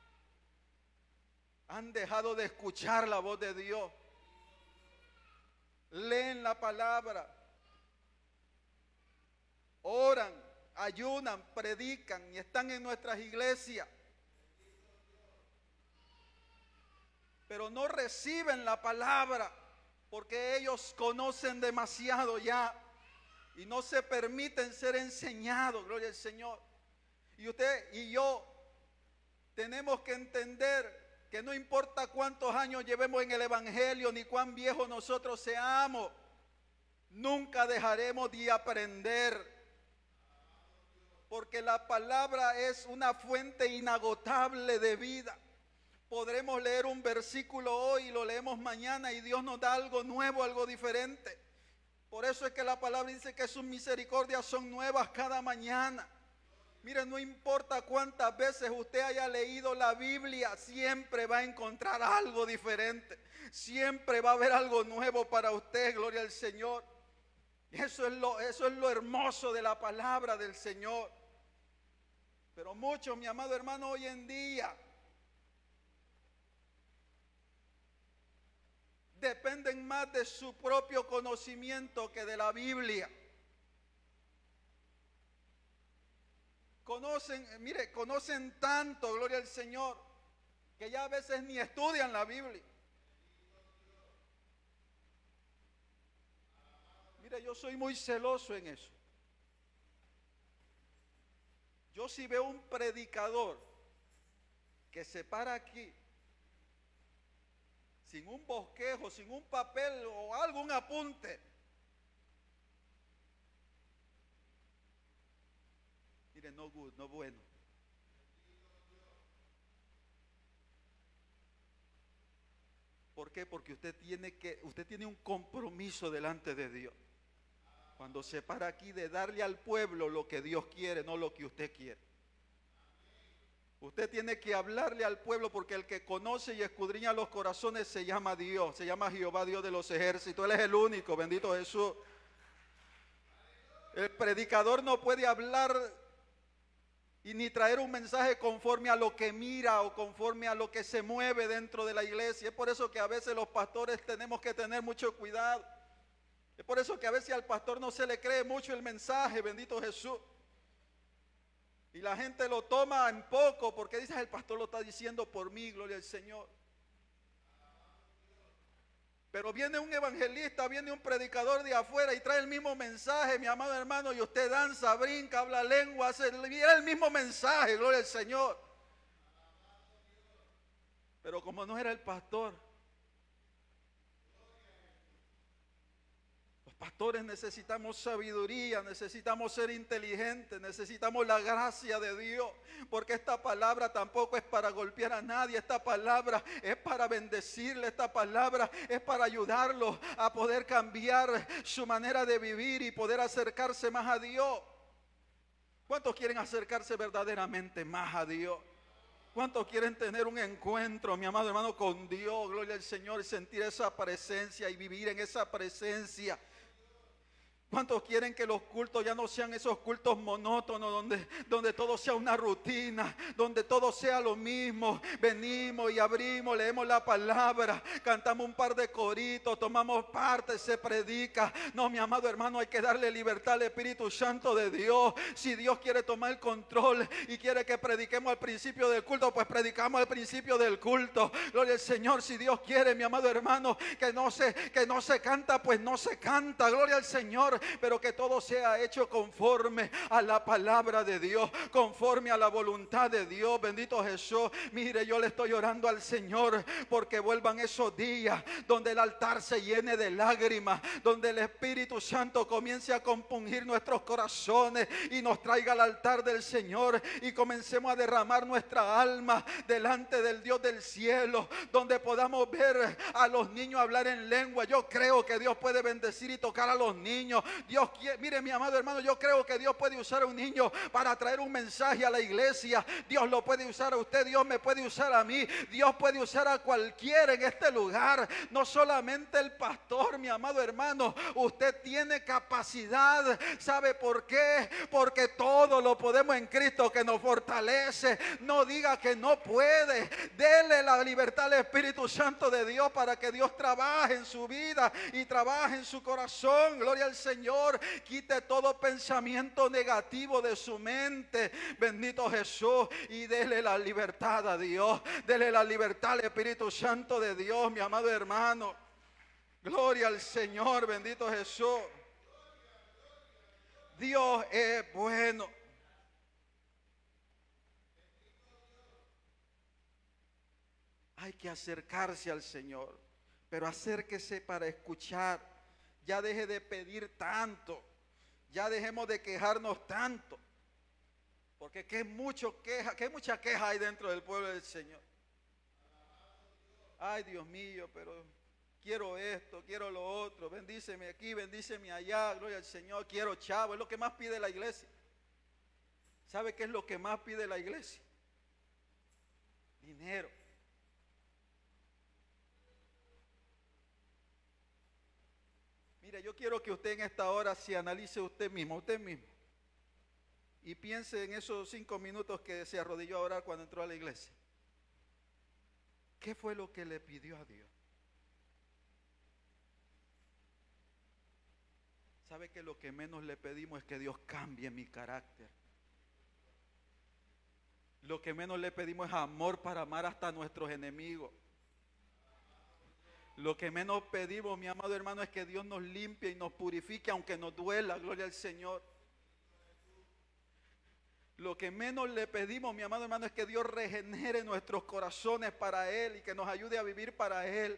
han dejado de escuchar la voz de Dios. Leen la palabra, oran, ayunan, predican y están en nuestras iglesias, pero no reciben la palabra porque ellos conocen demasiado ya y no se permiten ser enseñados. Gloria al Señor. Y usted y yo tenemos que entender que no importa cuántos años llevemos en el evangelio ni cuán viejos nosotros seamos, nunca dejaremos de aprender, porque la palabra es una fuente inagotable de vida. Podremos leer un versículo hoy y lo leemos mañana y Dios nos da algo nuevo, algo diferente. Por eso es que la palabra dice que sus misericordias son nuevas cada mañana. Mire, no importa cuántas veces usted haya leído la Biblia, siempre va a encontrar algo diferente. Siempre va a haber algo nuevo para usted, gloria al Señor. Eso es lo, eso es lo hermoso de la palabra del Señor. Pero muchos, mi amado hermano, hoy en día dependen más de su propio conocimiento que de la Biblia. Conocen, mire, conocen tanto, gloria al Señor, que ya a veces ni estudian la Biblia. Mire, yo soy muy celoso en eso. Yo si veo un predicador que se para aquí sin un bosquejo, sin un papel o algún apunte, mire, no good, no bueno. ¿Por qué? Porque usted tiene que, usted tiene un compromiso delante de Dios. Cuando se para aquí de darle al pueblo lo que Dios quiere, no lo que usted quiere. Usted tiene que hablarle al pueblo, porque el que conoce y escudriña los corazones se llama Dios, se llama Jehová, Dios de los ejércitos. Él es el único, bendito Jesús. El predicador no puede hablar y ni traer un mensaje conforme a lo que mira o conforme a lo que se mueve dentro de la iglesia. Es por eso que a veces los pastores tenemos que tener mucho cuidado. Es por eso que a veces al pastor no se le cree mucho el mensaje, bendito Jesús. Y la gente lo toma en poco porque dice, el pastor lo está diciendo por mí, gloria al Señor. Pero viene un evangelista, viene un predicador de afuera y trae el mismo mensaje, mi amado hermano, y usted danza, brinca, habla lengua, hace el mismo mensaje, gloria al Señor. Pero como no era el pastor, pastores necesitamos sabiduría, necesitamos ser inteligentes, necesitamos la gracia de Dios, porque esta palabra tampoco es para golpear a nadie, esta palabra es para bendecirle, esta palabra es para ayudarlo a poder cambiar su manera de vivir y poder acercarse más a Dios. ¿Cuántos quieren acercarse verdaderamente más a Dios? ¿Cuántos quieren tener un encuentro, mi amado hermano, con Dios? Gloria al Señor, y sentir esa presencia y vivir en esa presencia. ¿Cuántos quieren que los cultos ya no sean esos cultos monótonos donde, donde todo sea una rutina, donde todo sea lo mismo? Venimos y abrimos, leemos la palabra, cantamos un par de coritos, tomamos parte, se predica. No, mi amado hermano, hay que darle libertad al Espíritu Santo de Dios. Si Dios quiere tomar el control y quiere que prediquemos al principio del culto, pues predicamos al principio del culto. Gloria al Señor. Si Dios quiere, mi amado hermano, que no se, que no se canta, pues no se canta. Gloria al Señor. Pero que todo sea hecho conforme a la palabra de Dios, conforme a la voluntad de Dios. Bendito Jesús. Mire, yo le estoy orando al Señor porque vuelvan esos días donde el altar se llene de lágrimas, donde el Espíritu Santo comience a compungir nuestros corazones y nos traiga al altar del Señor y comencemos a derramar nuestra alma delante del Dios del cielo, donde podamos ver a los niños hablar en lengua. Yo creo que Dios puede bendecir y tocar a los niños Dios quiere, mire mi amado hermano, yo creo que Dios puede usar a un niño para traer un mensaje a la iglesia. Dios lo puede usar a usted, Dios me puede usar a mí, Dios puede usar a cualquiera en este lugar, no solamente el pastor, mi amado hermano. Usted tiene capacidad. ¿Sabe por qué? Porque todo lo podemos en Cristo que nos fortalece. No diga que no puede. Dele la libertad al Espíritu Santo de Dios para que Dios trabaje en su vida y trabaje en su corazón. Gloria al Señor. Quite todo pensamiento negativo de su mente. Bendito Jesús. Y dele la libertad a Dios. Dele la libertad al Espíritu Santo de Dios, mi amado hermano. Gloria al Señor. Bendito Jesús. Dios es bueno. Hay que acercarse al Señor, pero acérquese para escuchar. Ya deje de pedir tanto, ya dejemos de quejarnos tanto, porque qué mucho queja, qué mucha queja hay dentro del pueblo del Señor. Ay, Dios mío, pero quiero esto, quiero lo otro, bendíceme aquí, bendíceme allá, gloria al Señor, quiero chavo, es lo que más pide la iglesia. ¿Sabe qué es lo que más pide la iglesia? Dinero. Mire, yo quiero que usted en esta hora se analice usted mismo, usted mismo, y piense en esos cinco minutos que se arrodilló a orar cuando entró a la iglesia. ¿Qué fue lo que le pidió a Dios? ¿Sabe que lo que menos le pedimos es que Dios cambie mi carácter? Lo que menos le pedimos es amor para amar hasta a nuestros enemigos. Lo que menos pedimos, mi amado hermano, es que Dios nos limpie y nos purifique aunque nos duela, gloria al Señor. Lo que menos le pedimos, mi amado hermano, es que Dios regenere nuestros corazones para Él y que nos ayude a vivir para Él.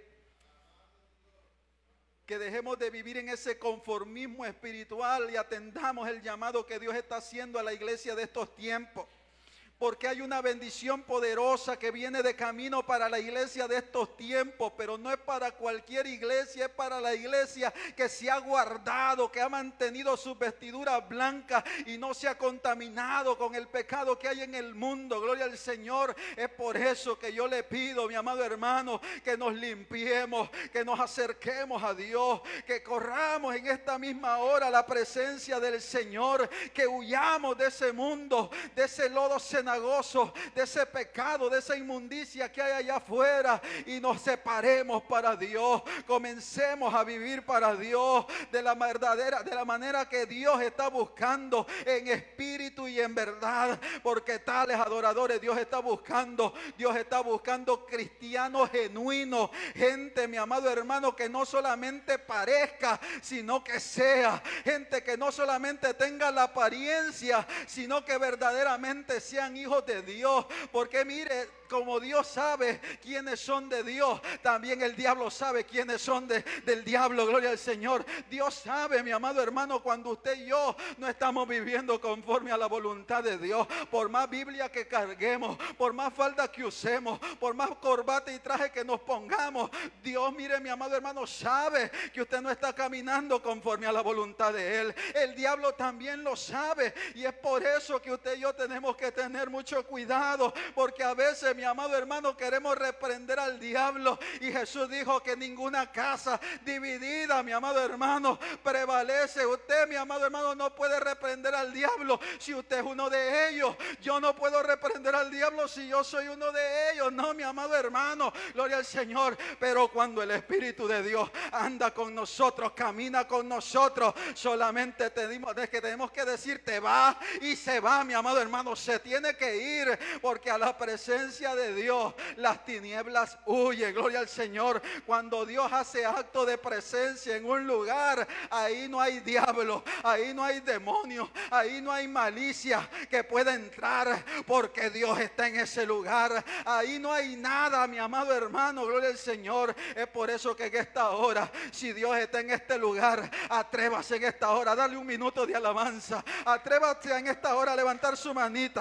Que dejemos de vivir en ese conformismo espiritual y atendamos el llamado que Dios está haciendo a la iglesia de estos tiempos. Porque hay una bendición poderosa que viene de camino para la iglesia de estos tiempos, pero no es para cualquier iglesia, es para la iglesia que se ha guardado, que ha mantenido sus vestiduras blancas y no se ha contaminado con el pecado que hay en el mundo. Gloria al Señor. Es por eso que yo le pido, mi amado hermano, que nos limpiemos, que nos acerquemos a Dios, que corramos en esta misma hora la presencia del Señor, que huyamos de ese mundo, de ese lodo cenagoso, de ese pecado, de esa inmundicia que hay allá afuera, y nos separemos para Dios. Comencemos a vivir para Dios de la verdadera, de la manera que Dios está buscando, en espíritu y en verdad, porque tales adoradores Dios está buscando. Dios está buscando cristianos genuinos, gente, mi amado hermano, que no solamente parezca, sino que sea gente que no solamente tenga la apariencia, sino que verdaderamente sean hijos de Dios. Porque mire, como Dios sabe quiénes son de Dios, también el diablo sabe quiénes son de, del diablo. Gloria al Señor. Dios sabe, mi amado hermano, cuando usted y yo no estamos viviendo conforme a la voluntad de Dios. Por más Biblia que carguemos, por más falda que usemos, por más corbata y traje que nos pongamos, Dios, mire, mi amado hermano, sabe que usted no está caminando conforme a la voluntad de Él. El diablo también lo sabe, y es por eso que usted y yo tenemos que tener mucho cuidado, porque a veces, mi amado hermano, queremos reprender al diablo, y Jesús dijo que ninguna casa dividida, mi amado hermano, prevalece. Usted, mi amado hermano, no puede reprender al diablo si usted es uno de ellos. Yo no puedo reprender al diablo si yo soy uno de ellos. No, mi amado hermano, gloria al Señor. Pero cuando el Espíritu de Dios anda con nosotros, camina con nosotros, solamente tenemos, es que tenemos que decir: te va, y se va, mi amado hermano, se tiene que ir, porque a la presencia de Dios las tinieblas huyen. Gloria al Señor. Cuando Dios hace acto de presencia en un lugar, ahí no hay diablo, ahí no hay demonio, ahí no hay malicia que pueda entrar, porque Dios está en ese lugar. Ahí no hay nada, mi amado hermano, gloria al Señor. Es por eso que en esta hora, si Dios está en este lugar, atrévase en esta hora a darle un minuto de alabanza. Atrévase en esta hora a levantar su manita, gloria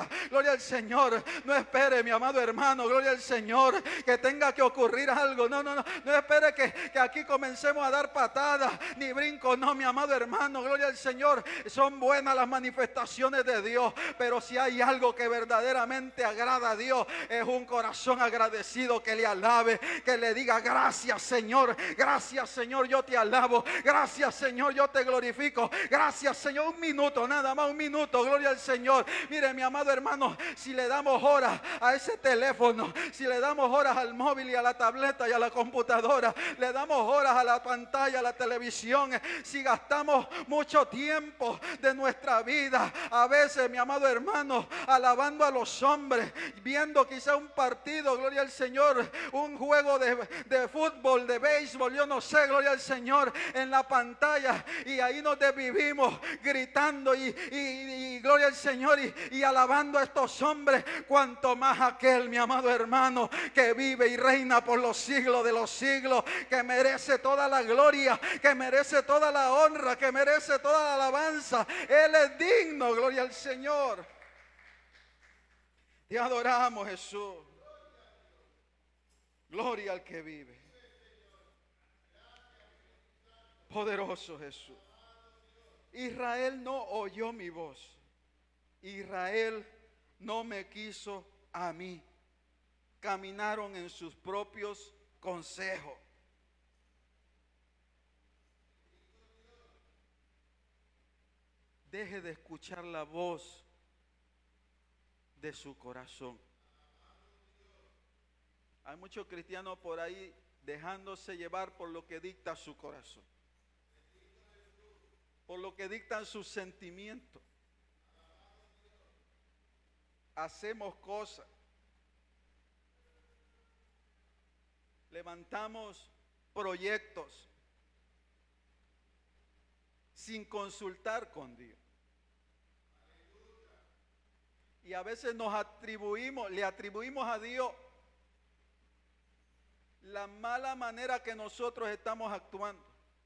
gloria al Señor. No espere, mi amado hermano, gloria al Señor, que tenga que ocurrir algo. No, no, no, no espere que, que aquí comencemos a dar patadas ni brincos. No, mi amado hermano, gloria al Señor. Son buenas las manifestaciones de Dios, pero si hay algo que verdaderamente agrada a Dios, es un corazón agradecido que le alabe, que le diga: gracias, Señor, gracias, Señor, yo te alabo, gracias, Señor, yo te glorifico, gracias, Señor. Un minuto, nada más un minuto, gloria al Señor. Mire, mi amado hermano, si le damos horas a ese teléfono, si le damos horas al móvil y a la tableta y a la computadora, le damos horas a la pantalla, a la televisión, si gastamos mucho tiempo de nuestra vida, a veces, mi amado hermano, alabando a los hombres, viendo quizá un partido, gloria al Señor, un juego de, de fútbol, de béisbol, yo no sé, gloria al Señor, en la pantalla, y ahí nos desvivimos gritando y, y, y gloria al Señor y, y alabando a estos hombres, cuanto más aquel, mi amado hermano, que vive y reina por los siglos de los siglos, que merece toda la gloria, que merece toda la honra, que merece toda la alabanza. Él es digno, gloria al Señor. Te adoramos, Jesús. Gloria al que vive. Poderoso Jesús. Israel no oyó mi voz. Israel no me quiso a mí. Caminaron en sus propios consejos. Deje de escuchar la voz de su corazón. Hay muchos cristianos por ahí dejándose llevar por lo que dicta su corazón, por lo que dictan sus sentimientos. Hacemos cosas, levantamos proyectos sin consultar con Dios. Y a veces nos atribuimos, le atribuimos a Dios la mala manera que nosotros estamos actuando.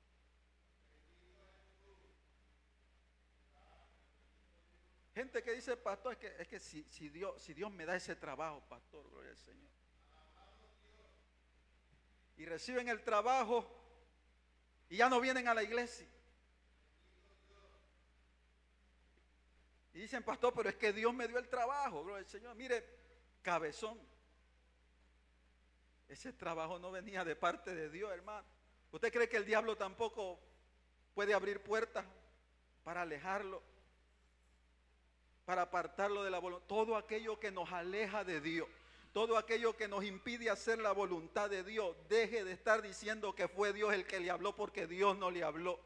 Gente que dice: pastor, es que, es que si, si, Dios, si Dios me da ese trabajo, pastor, gloria al Señor. Y reciben el trabajo y ya no vienen a la iglesia. Y dicen: pastor, pero es que Dios me dio el trabajo, gloria al Señor. Mire, cabezón, ese trabajo no venía de parte de Dios, hermano. ¿Usted cree que el diablo tampoco puede abrir puertas para alejarlo, para apartarlo de la voluntad? Todo aquello que nos aleja de Dios, todo aquello que nos impide hacer la voluntad de Dios, deje de estar diciendo que fue Dios el que le habló, porque Dios no le habló.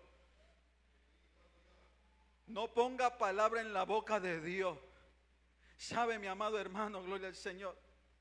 No ponga palabra en la boca de Dios. ¿Sabe, mi amado hermano, gloria al Señor?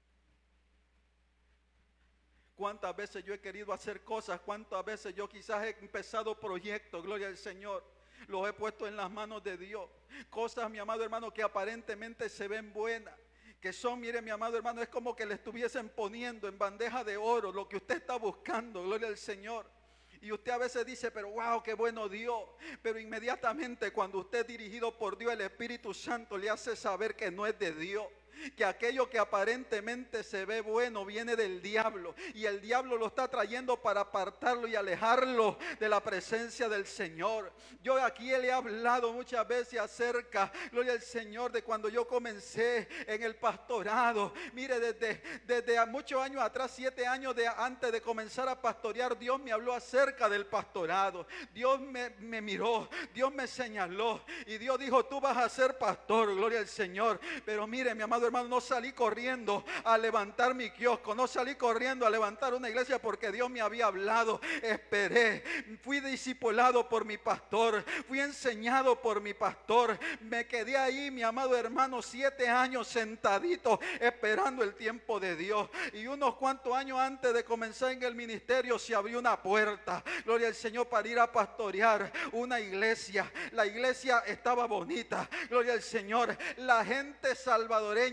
Cuántas veces yo he querido hacer cosas, cuántas veces yo quizás he empezado proyectos, gloria al Señor, los he puesto en las manos de Dios. Cosas, mi amado hermano, que aparentemente se ven buenas, que son, mire, mi amado hermano, es como que le estuviesen poniendo en bandeja de oro lo que usted está buscando, gloria al Señor. Y usted a veces dice: pero wow, qué bueno Dios. Pero inmediatamente cuando usted es dirigido por Dios, el Espíritu Santo le hace saber que no es de Dios, que aquello que aparentemente se ve bueno viene del diablo, y el diablo lo está trayendo para apartarlo y alejarlo de la presencia del Señor. Yo aquí le he hablado muchas veces acerca, gloria al Señor, de cuando yo comencé en el pastorado. Mire, desde, desde muchos años atrás, siete años de, antes de comenzar a pastorear, Dios me habló acerca del pastorado. Dios me, me miró, Dios me señaló y Dios dijo: tú vas a ser pastor, gloria al Señor. Pero mire, mi amado hermano, no salí corriendo a levantar mi kiosco, no salí corriendo a levantar una iglesia porque Dios me había hablado. Esperé, fui discipulado por mi pastor, fui enseñado por mi pastor. Me quedé ahí, mi amado hermano, siete años sentadito esperando el tiempo de Dios. Y unos cuantos años antes de comenzar en el ministerio se abrió una puerta, gloria al Señor, para ir a pastorear una iglesia. La iglesia estaba bonita, gloria al Señor. La gente salvadoreña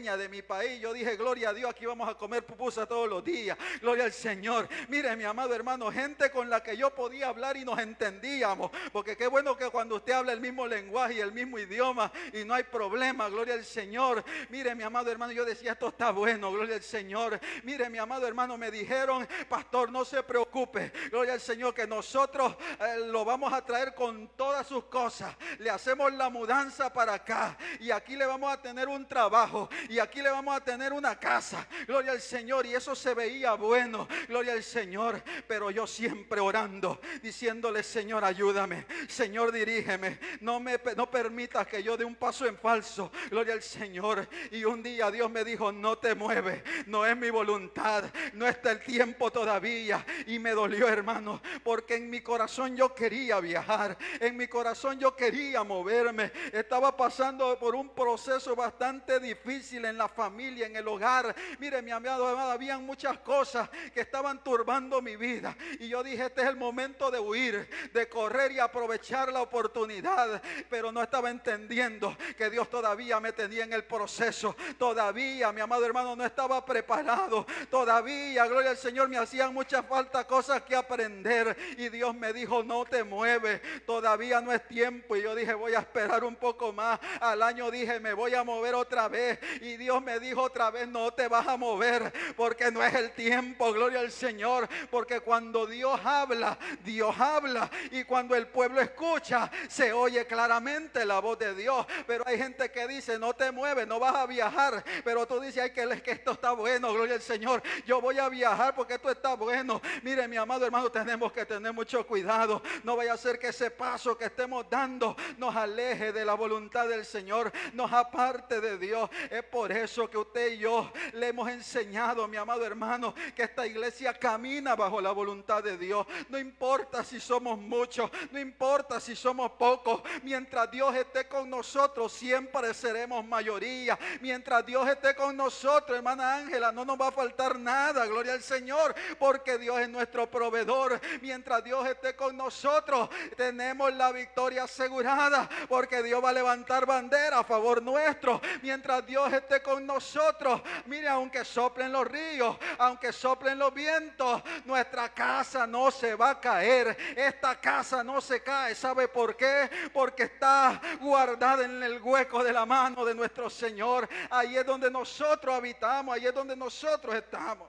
pequeña de mi país, yo dije, gloria a Dios, aquí vamos a comer pupusa todos los días, gloria al Señor. Mire, mi amado hermano, gente con la que yo podía hablar y nos entendíamos, porque qué bueno que cuando usted habla el mismo lenguaje y el mismo idioma y no hay problema, gloria al Señor. Mire, mi amado hermano, yo decía, esto está bueno, gloria al Señor. Mire, mi amado hermano, me dijeron, pastor, no se preocupe, gloria al Señor, que nosotros eh, lo vamos a traer con todas sus cosas, le hacemos la mudanza para acá y aquí le vamos a tener un trabajo y aquí le vamos a tener una casa, gloria al Señor. Y eso se veía bueno, gloria al Señor, pero yo siempre orando, diciéndole, Señor, ayúdame, Señor, dirígeme, no me no permitas que yo dé un paso en falso, gloria al Señor. Y un día Dios me dijo, no te mueves, no es mi voluntad, no está el tiempo todavía. Y me dolió, hermano, porque en mi corazón yo quería viajar, en mi corazón yo quería moverme. Estaba pasando por un proceso bastante difícil en la familia, en el hogar. Mire, mi amado, amado, habían muchas cosas que estaban turbando mi vida y yo dije, este es el momento de huir, de correr y aprovechar la oportunidad, pero no estaba entendiendo que Dios todavía me tenía en el proceso. Todavía, mi amado hermano, no estaba preparado. Todavía, gloria al Señor, me hacían mucha falta cosas que aprender y Dios me dijo, no te mueves, todavía no es tiempo. Y yo dije, voy a esperar un poco más. Al año dije, me voy a mover otra vez y Dios me dijo otra vez, no te vas a mover porque no es el tiempo, gloria al Señor. Porque cuando Dios habla, Dios habla, y cuando el pueblo escucha, se oye claramente la voz de Dios. Pero hay gente que dice, no te mueves, no vas a viajar, pero tú dices, ay, que, que esto está bueno, gloria al Señor, yo voy a viajar porque esto está bueno. Mire, mi amado hermano, tenemos que tener mucho cuidado, no vaya a ser que ese paso que estemos dando nos aleje de la voluntad del Señor, nos aparte de Dios. Es por eso que usted y yo le hemos enseñado, mi amado hermano, que esta iglesia camina bajo la voluntad de Dios. No importa si somos muchos, no importa si somos pocos, mientras Dios esté con nosotros siempre seremos mayoría. Mientras Dios esté con nosotros, hermana Ángela, no nos va a faltar nada, gloria al Señor, porque Dios es nuestro proveedor. Mientras Dios esté con nosotros, tenemos la victoria asegurada, porque Dios va a levantar bandera a favor nuestro. Mientras Dios esté con nosotros, mire, aunque soplen los ríos, aunque soplen los vientos, nuestra casa no se va a caer. Esta casa no se cae. ¿Sabe por qué? Porque está guardada en el hueco de la mano de nuestro Señor. Ahí es donde nosotros habitamos, ahí es donde nosotros estamos.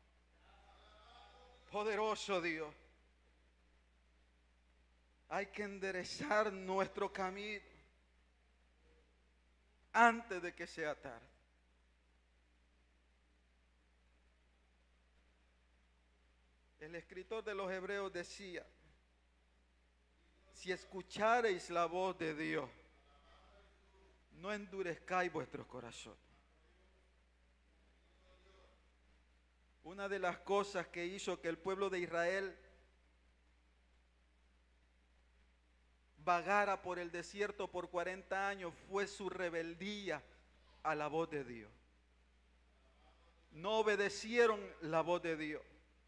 Poderoso Dios. Hay que enderezar nuestro camino antes de que sea tarde. El escritor de los Hebreos decía, si escuchareis la voz de Dios, no endurezcáis vuestros corazones. Una de las cosas que hizo que el pueblo de Israel vagara por el desierto por cuarenta años fue su rebeldía a la voz de Dios. No obedecieron la voz de Dios.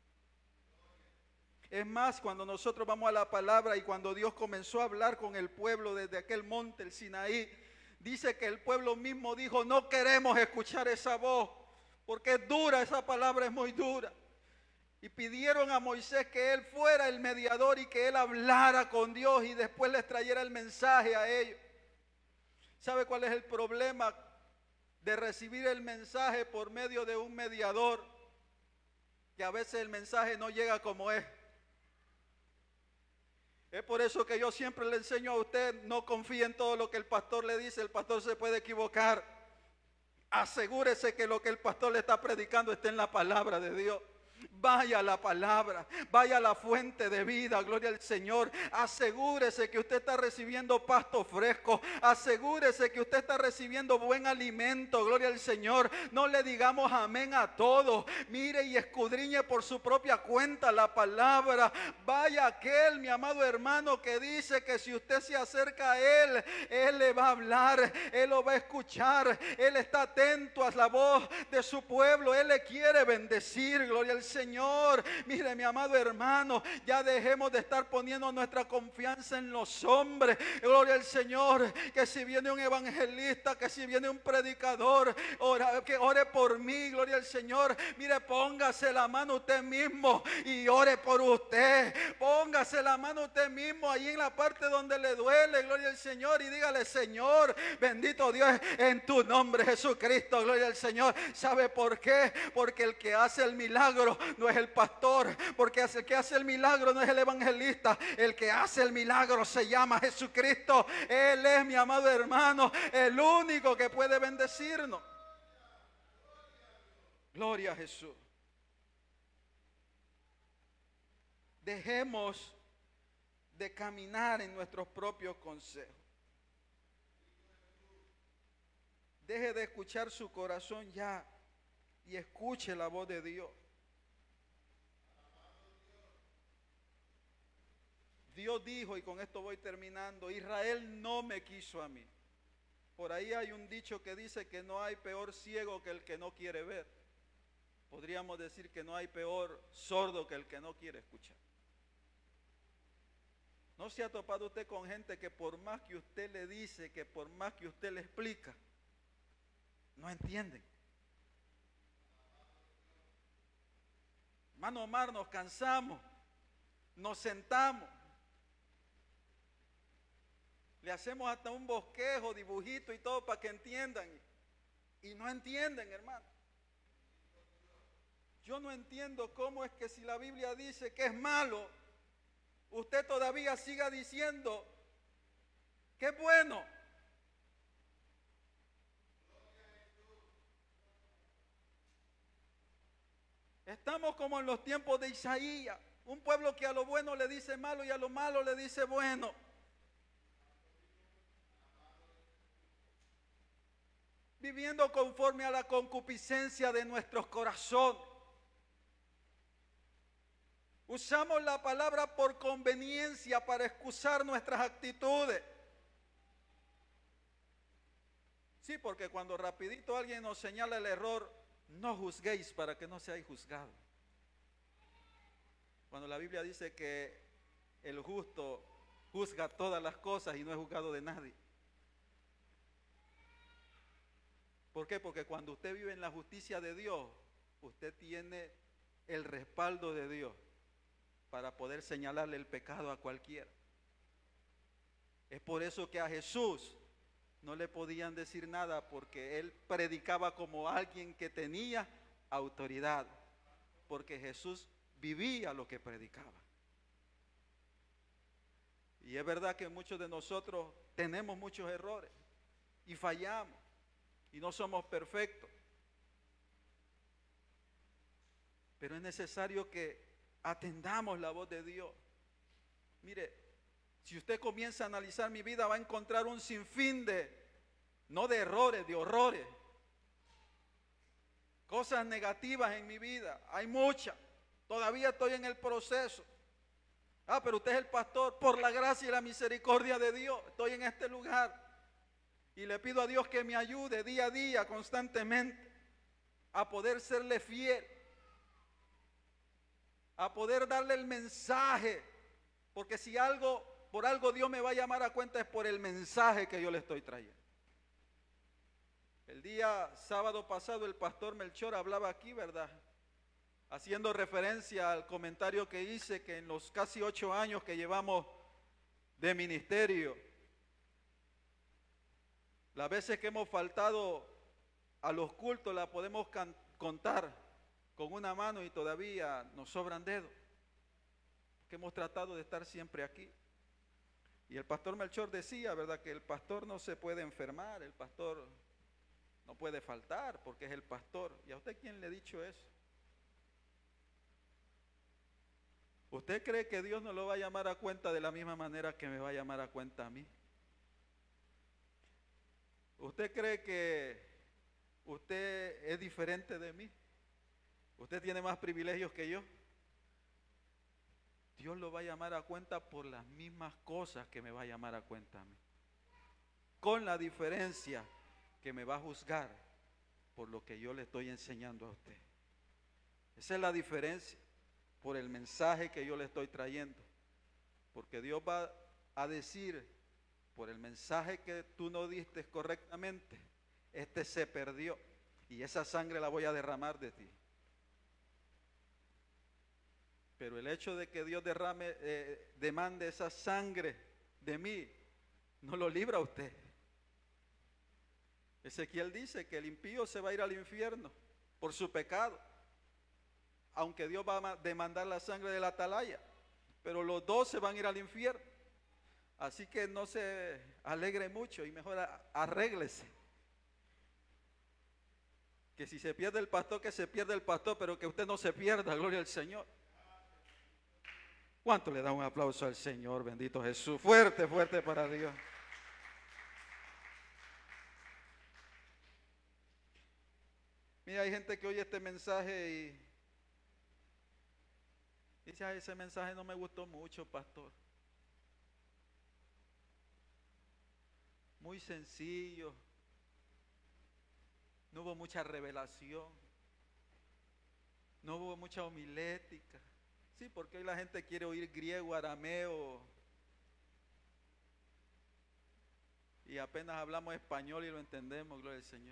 Es más, cuando nosotros vamos a la palabra y cuando Dios comenzó a hablar con el pueblo desde aquel monte, el Sinaí, dice que el pueblo mismo dijo, no queremos escuchar esa voz, porque es dura, esa palabra es muy dura. Y pidieron a Moisés que él fuera el mediador y que él hablara con Dios y después les trayera el mensaje a ellos. ¿Sabe cuál es el problema de recibir el mensaje por medio de un mediador? Que a veces el mensaje no llega como es. Es por eso que yo siempre le enseño a usted, no confíe en todo lo que el pastor le dice, el pastor se puede equivocar. Asegúrese que lo que el pastor le está predicando esté en la palabra de Dios. Vaya a la palabra, vaya a la fuente de vida, gloria al Señor. Asegúrese que usted está recibiendo pasto fresco, asegúrese que usted está recibiendo buen alimento, gloria al Señor. No le digamos amén a todo. Mire y escudriñe por su propia cuenta la palabra. Vaya aquel, mi amado hermano, que dice que si usted se acerca a él, él le va a hablar, él lo va a escuchar, él está atento a la voz de su pueblo, él le quiere bendecir, gloria al Señor. Señor. Mire, mi amado hermano, ya dejemos de estar poniendo nuestra confianza en los hombres. Gloria al Señor, que si viene un evangelista, que si viene un predicador, ora, que ore por mí, gloria al Señor. Mire, póngase la mano usted mismo y ore por usted. Póngase la mano usted mismo ahí en la parte donde le duele, gloria al Señor, y dígale: Señor, bendito Dios, en tu nombre Jesucristo, gloria al Señor. ¿Sabe por qué? Porque el que hace el milagro no es el pastor, porque el que hace el milagro no es el evangelista, el que hace el milagro se llama Jesucristo. Él es, mi amado hermano, el único que puede bendecirnos. Gloria a Jesús. Dejemos de caminar en nuestros propios consejos. Deje de escuchar su corazón ya y escuche la voz de Dios. Dios dijo, y con esto voy terminando: Israel no me quiso a mí. Por ahí hay un dicho que dice que no hay peor ciego que el que no quiere ver. Podríamos decir que no hay peor sordo que el que no quiere escuchar. ¿No se ha topado usted con gente que por más que usted le dice, que por más que usted le explica, no entienden? Hermano Omar, nos cansamos, nos sentamos, le hacemos hasta un bosquejo, dibujito y todo para que entiendan, y no entienden, hermano. Yo no entiendo cómo es que si la Biblia dice que es malo, usted todavía siga diciendo que es bueno. Estamos como en los tiempos de Isaías, un pueblo que a lo bueno le dice malo y a lo malo le dice bueno. Viviendo conforme a la concupiscencia de nuestros corazones. Usamos la palabra por conveniencia para excusar nuestras actitudes. Sí, porque cuando rapidito alguien nos señala el error, no juzguéis para que no seáis juzgados. Cuando la Biblia dice que el justo juzga todas las cosas y no es juzgado de nadie. ¿Por qué? Porque cuando usted vive en la justicia de Dios, usted tiene el respaldo de Dios para poder señalarle el pecado a cualquiera. Es por eso que a Jesús no le podían decir nada, porque él predicaba como alguien que tenía autoridad, porque Jesús vivía lo que predicaba. Y es verdad que muchos de nosotros tenemos muchos errores y fallamos y no somos perfectos, pero es necesario que atendamos la voz de Dios. Mire, si usted comienza a analizar mi vida, va a encontrar un sinfín de, no de errores, de horrores, cosas negativas en mi vida. Hay muchas, todavía estoy en el proceso. Ah, pero usted es el pastor. Por la gracia y la misericordia de Dios estoy en este lugar, y le pido a Dios que me ayude día a día, constantemente, a poder serle fiel, a poder darle el mensaje, porque si algo, por algo Dios me va a llamar a cuenta, es por el mensaje que yo le estoy trayendo. El día sábado pasado el pastor Melchor hablaba aquí, ¿verdad? Haciendo referencia al comentario que hice, que en los casi ocho años que llevamos de ministerio, las veces que hemos faltado a los cultos la podemos contar con una mano y todavía nos sobran dedos, que hemos tratado de estar siempre aquí. Y el pastor Melchor decía, ¿verdad?, que el pastor no se puede enfermar, el pastor no puede faltar porque es el pastor. ¿Y a usted quién le ha dicho eso? ¿Usted cree que Dios no lo va a llamar a cuenta de la misma manera que me va a llamar a cuenta a mí? ¿Usted cree que usted es diferente de mí? ¿Usted tiene más privilegios que yo? Dios lo va a llamar a cuenta por las mismas cosas que me va a llamar a cuenta a mí, con la diferencia que me va a juzgar por lo que yo le estoy enseñando a usted. Esa es la diferencia por el mensaje que yo le estoy trayendo. Porque Dios va a decir, por el mensaje que tú no diste correctamente, este se perdió y esa sangre la voy a derramar de ti. Pero el hecho de que Dios derrame, eh, demande esa sangre de mí, no lo libra a usted. Ezequiel dice que el impío se va a ir al infierno por su pecado, aunque Dios va a demandar la sangre de la atalaya, pero los dos se van a ir al infierno. Así que no se alegre mucho y mejor arréglese. Que si se pierde el pastor, que se pierda el pastor, pero que usted no se pierda, gloria al Señor. ¿Cuánto le da un aplauso al Señor? Bendito Jesús. Fuerte, fuerte para Dios. Mira, hay gente que oye este mensaje y dice, ay, ese mensaje no me gustó mucho, pastor. Muy sencillo. No hubo mucha revelación. No hubo mucha homilética. Sí, porque hoy la gente quiere oír griego, arameo. Y apenas hablamos español y lo entendemos, gloria al Señor.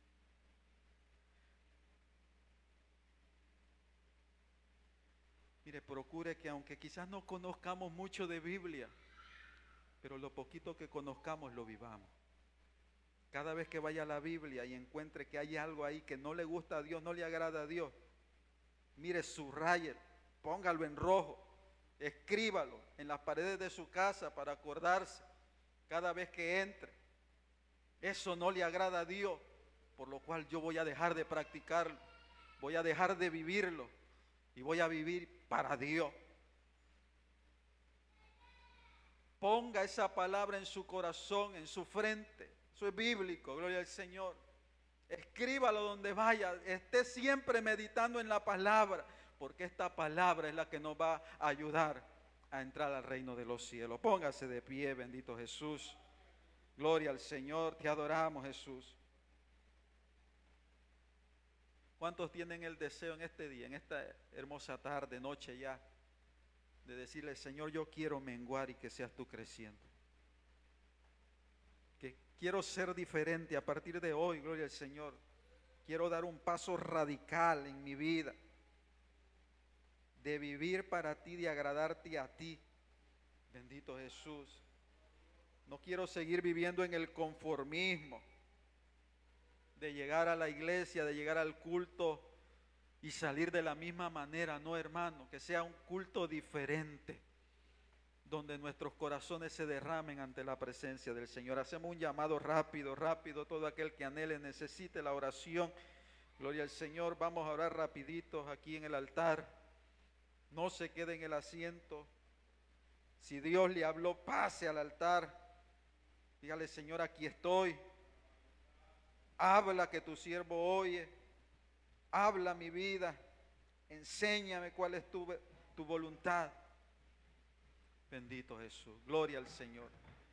Mire, procure que aunque quizás no conozcamos mucho de Biblia, pero lo poquito que conozcamos lo vivamos. Cada vez que vaya a la Biblia y encuentre que hay algo ahí que no le gusta a Dios, no le agrada a Dios, mire, subrayelo, póngalo en rojo, escríbalo en las paredes de su casa para acordarse cada vez que entre. Eso no le agrada a Dios, por lo cual yo voy a dejar de practicarlo, voy a dejar de vivirlo y voy a vivir para Dios. Ponga esa palabra en su corazón, en su frente. Eso es bíblico, gloria al Señor. Escríbalo donde vaya, esté siempre meditando en la palabra, porque esta palabra es la que nos va a ayudar a entrar al reino de los cielos. Póngase de pie, bendito Jesús. Gloria al Señor, te adoramos, Jesús. ¿Cuántos tienen el deseo en este día, en esta hermosa tarde, noche ya, de decirle, Señor, yo quiero menguar y que seas tú creciendo? Que quiero ser diferente a partir de hoy, gloria al Señor. Quiero dar un paso radical en mi vida, de vivir para ti, de agradarte a ti. Bendito Jesús. No quiero seguir viviendo en el conformismo, de llegar a la iglesia, de llegar al culto y salir de la misma manera. No, hermano, que sea un culto diferente, donde nuestros corazones se derramen ante la presencia del Señor. Hacemos un llamado rápido, rápido, todo aquel que anhele, necesite la oración. Gloria al Señor. Vamos a orar rapiditos aquí en el altar. No se quede en el asiento. Si Dios le habló, pase al altar. Dígale, Señor, aquí estoy. Habla, que tu siervo oye. Habla mi vida. Enséñame cuál es tu, tu voluntad. Bendito Jesús. Gloria al Señor.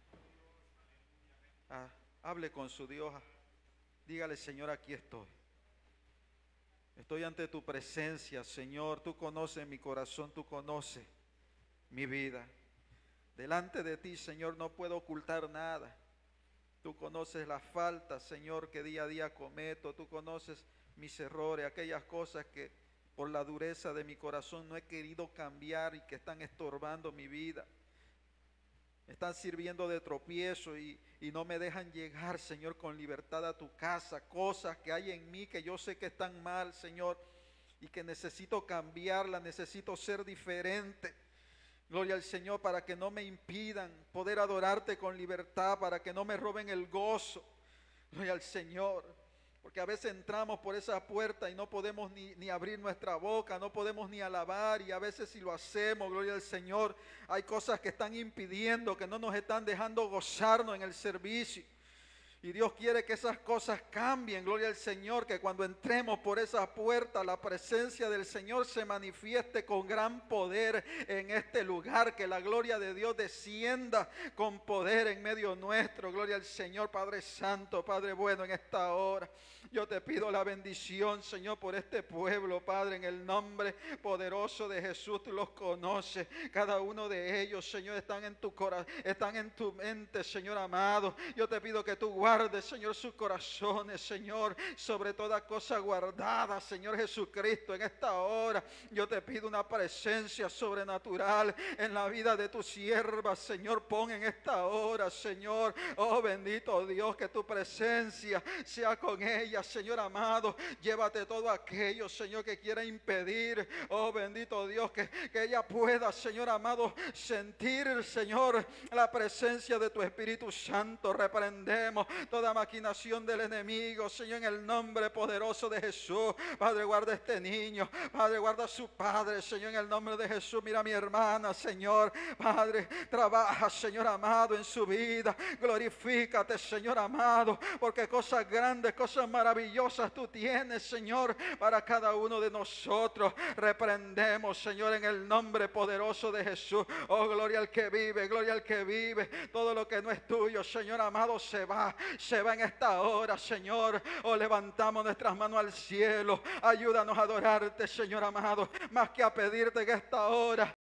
Ah, hable con su Dios. Dígale, Señor, aquí estoy. Estoy ante tu presencia, Señor. Tú conoces mi corazón, tú conoces mi vida. Delante de ti, Señor, no puedo ocultar nada. Tú conoces las faltas, Señor, que día a día cometo. Tú conoces mis errores, aquellas cosas que por la dureza de mi corazón no he querido cambiar y que están estorbando mi vida. Están sirviendo de tropiezo y, y no me dejan llegar, Señor, con libertad a tu casa. Cosas que hay en mí que yo sé que están mal, Señor, y que necesito cambiarlas, necesito ser diferente. Gloria al Señor, para que no me impidan poder adorarte con libertad, para que no me roben el gozo. Gloria al Señor, porque a veces entramos por esa puerta y no podemos ni, ni abrir nuestra boca, no podemos ni alabar, y a veces si lo hacemos, gloria al Señor, hay cosas que están impidiendo, que no nos están dejando gozarnos en el servicio. Y Dios quiere que esas cosas cambien, gloria al Señor, que cuando entremos por esa puerta, la presencia del Señor se manifieste con gran poder en este lugar, que la gloria de Dios descienda con poder en medio nuestro. Gloria al Señor, Padre Santo, Padre bueno, en esta hora. Yo te pido la bendición, Señor, por este pueblo, Padre, en el nombre poderoso de Jesús. Tú los conoces, cada uno de ellos, Señor, están en tu corazón, están en tu mente, Señor amado. Yo te pido que tú guardes, Señor, sus corazones, Señor, sobre toda cosa guardada, Señor Jesucristo, en esta hora. Yo te pido una presencia sobrenatural en la vida de tu sierva, Señor. Pon en esta hora, Señor, oh bendito Dios, que tu presencia sea con ella, Señor amado. Llévate todo aquello, Señor, que quiera impedir, oh bendito Dios, que, que ella pueda, Señor amado, sentir, Señor, la presencia de tu Espíritu Santo. Reprendemos toda maquinación del enemigo, Señor, en el nombre poderoso de Jesús. Padre, guarda este niño, Padre, guarda a su padre, Señor, en el nombre de Jesús. Mira a mi hermana, Señor, Padre, trabaja, Señor amado, en su vida. Glorifícate, Señor amado, porque cosas grandes, cosas maravillosas tú tienes, Señor, para cada uno de nosotros. Reprendemos, Señor, en el nombre poderoso de Jesús. Oh, gloria al que vive, gloria al que vive. Todo lo que no es tuyo, Señor amado, se va, se va en esta hora, Señor. Oh, levantamos nuestras manos al cielo. Ayúdanos a adorarte, Señor amado, más que a pedirte en esta hora.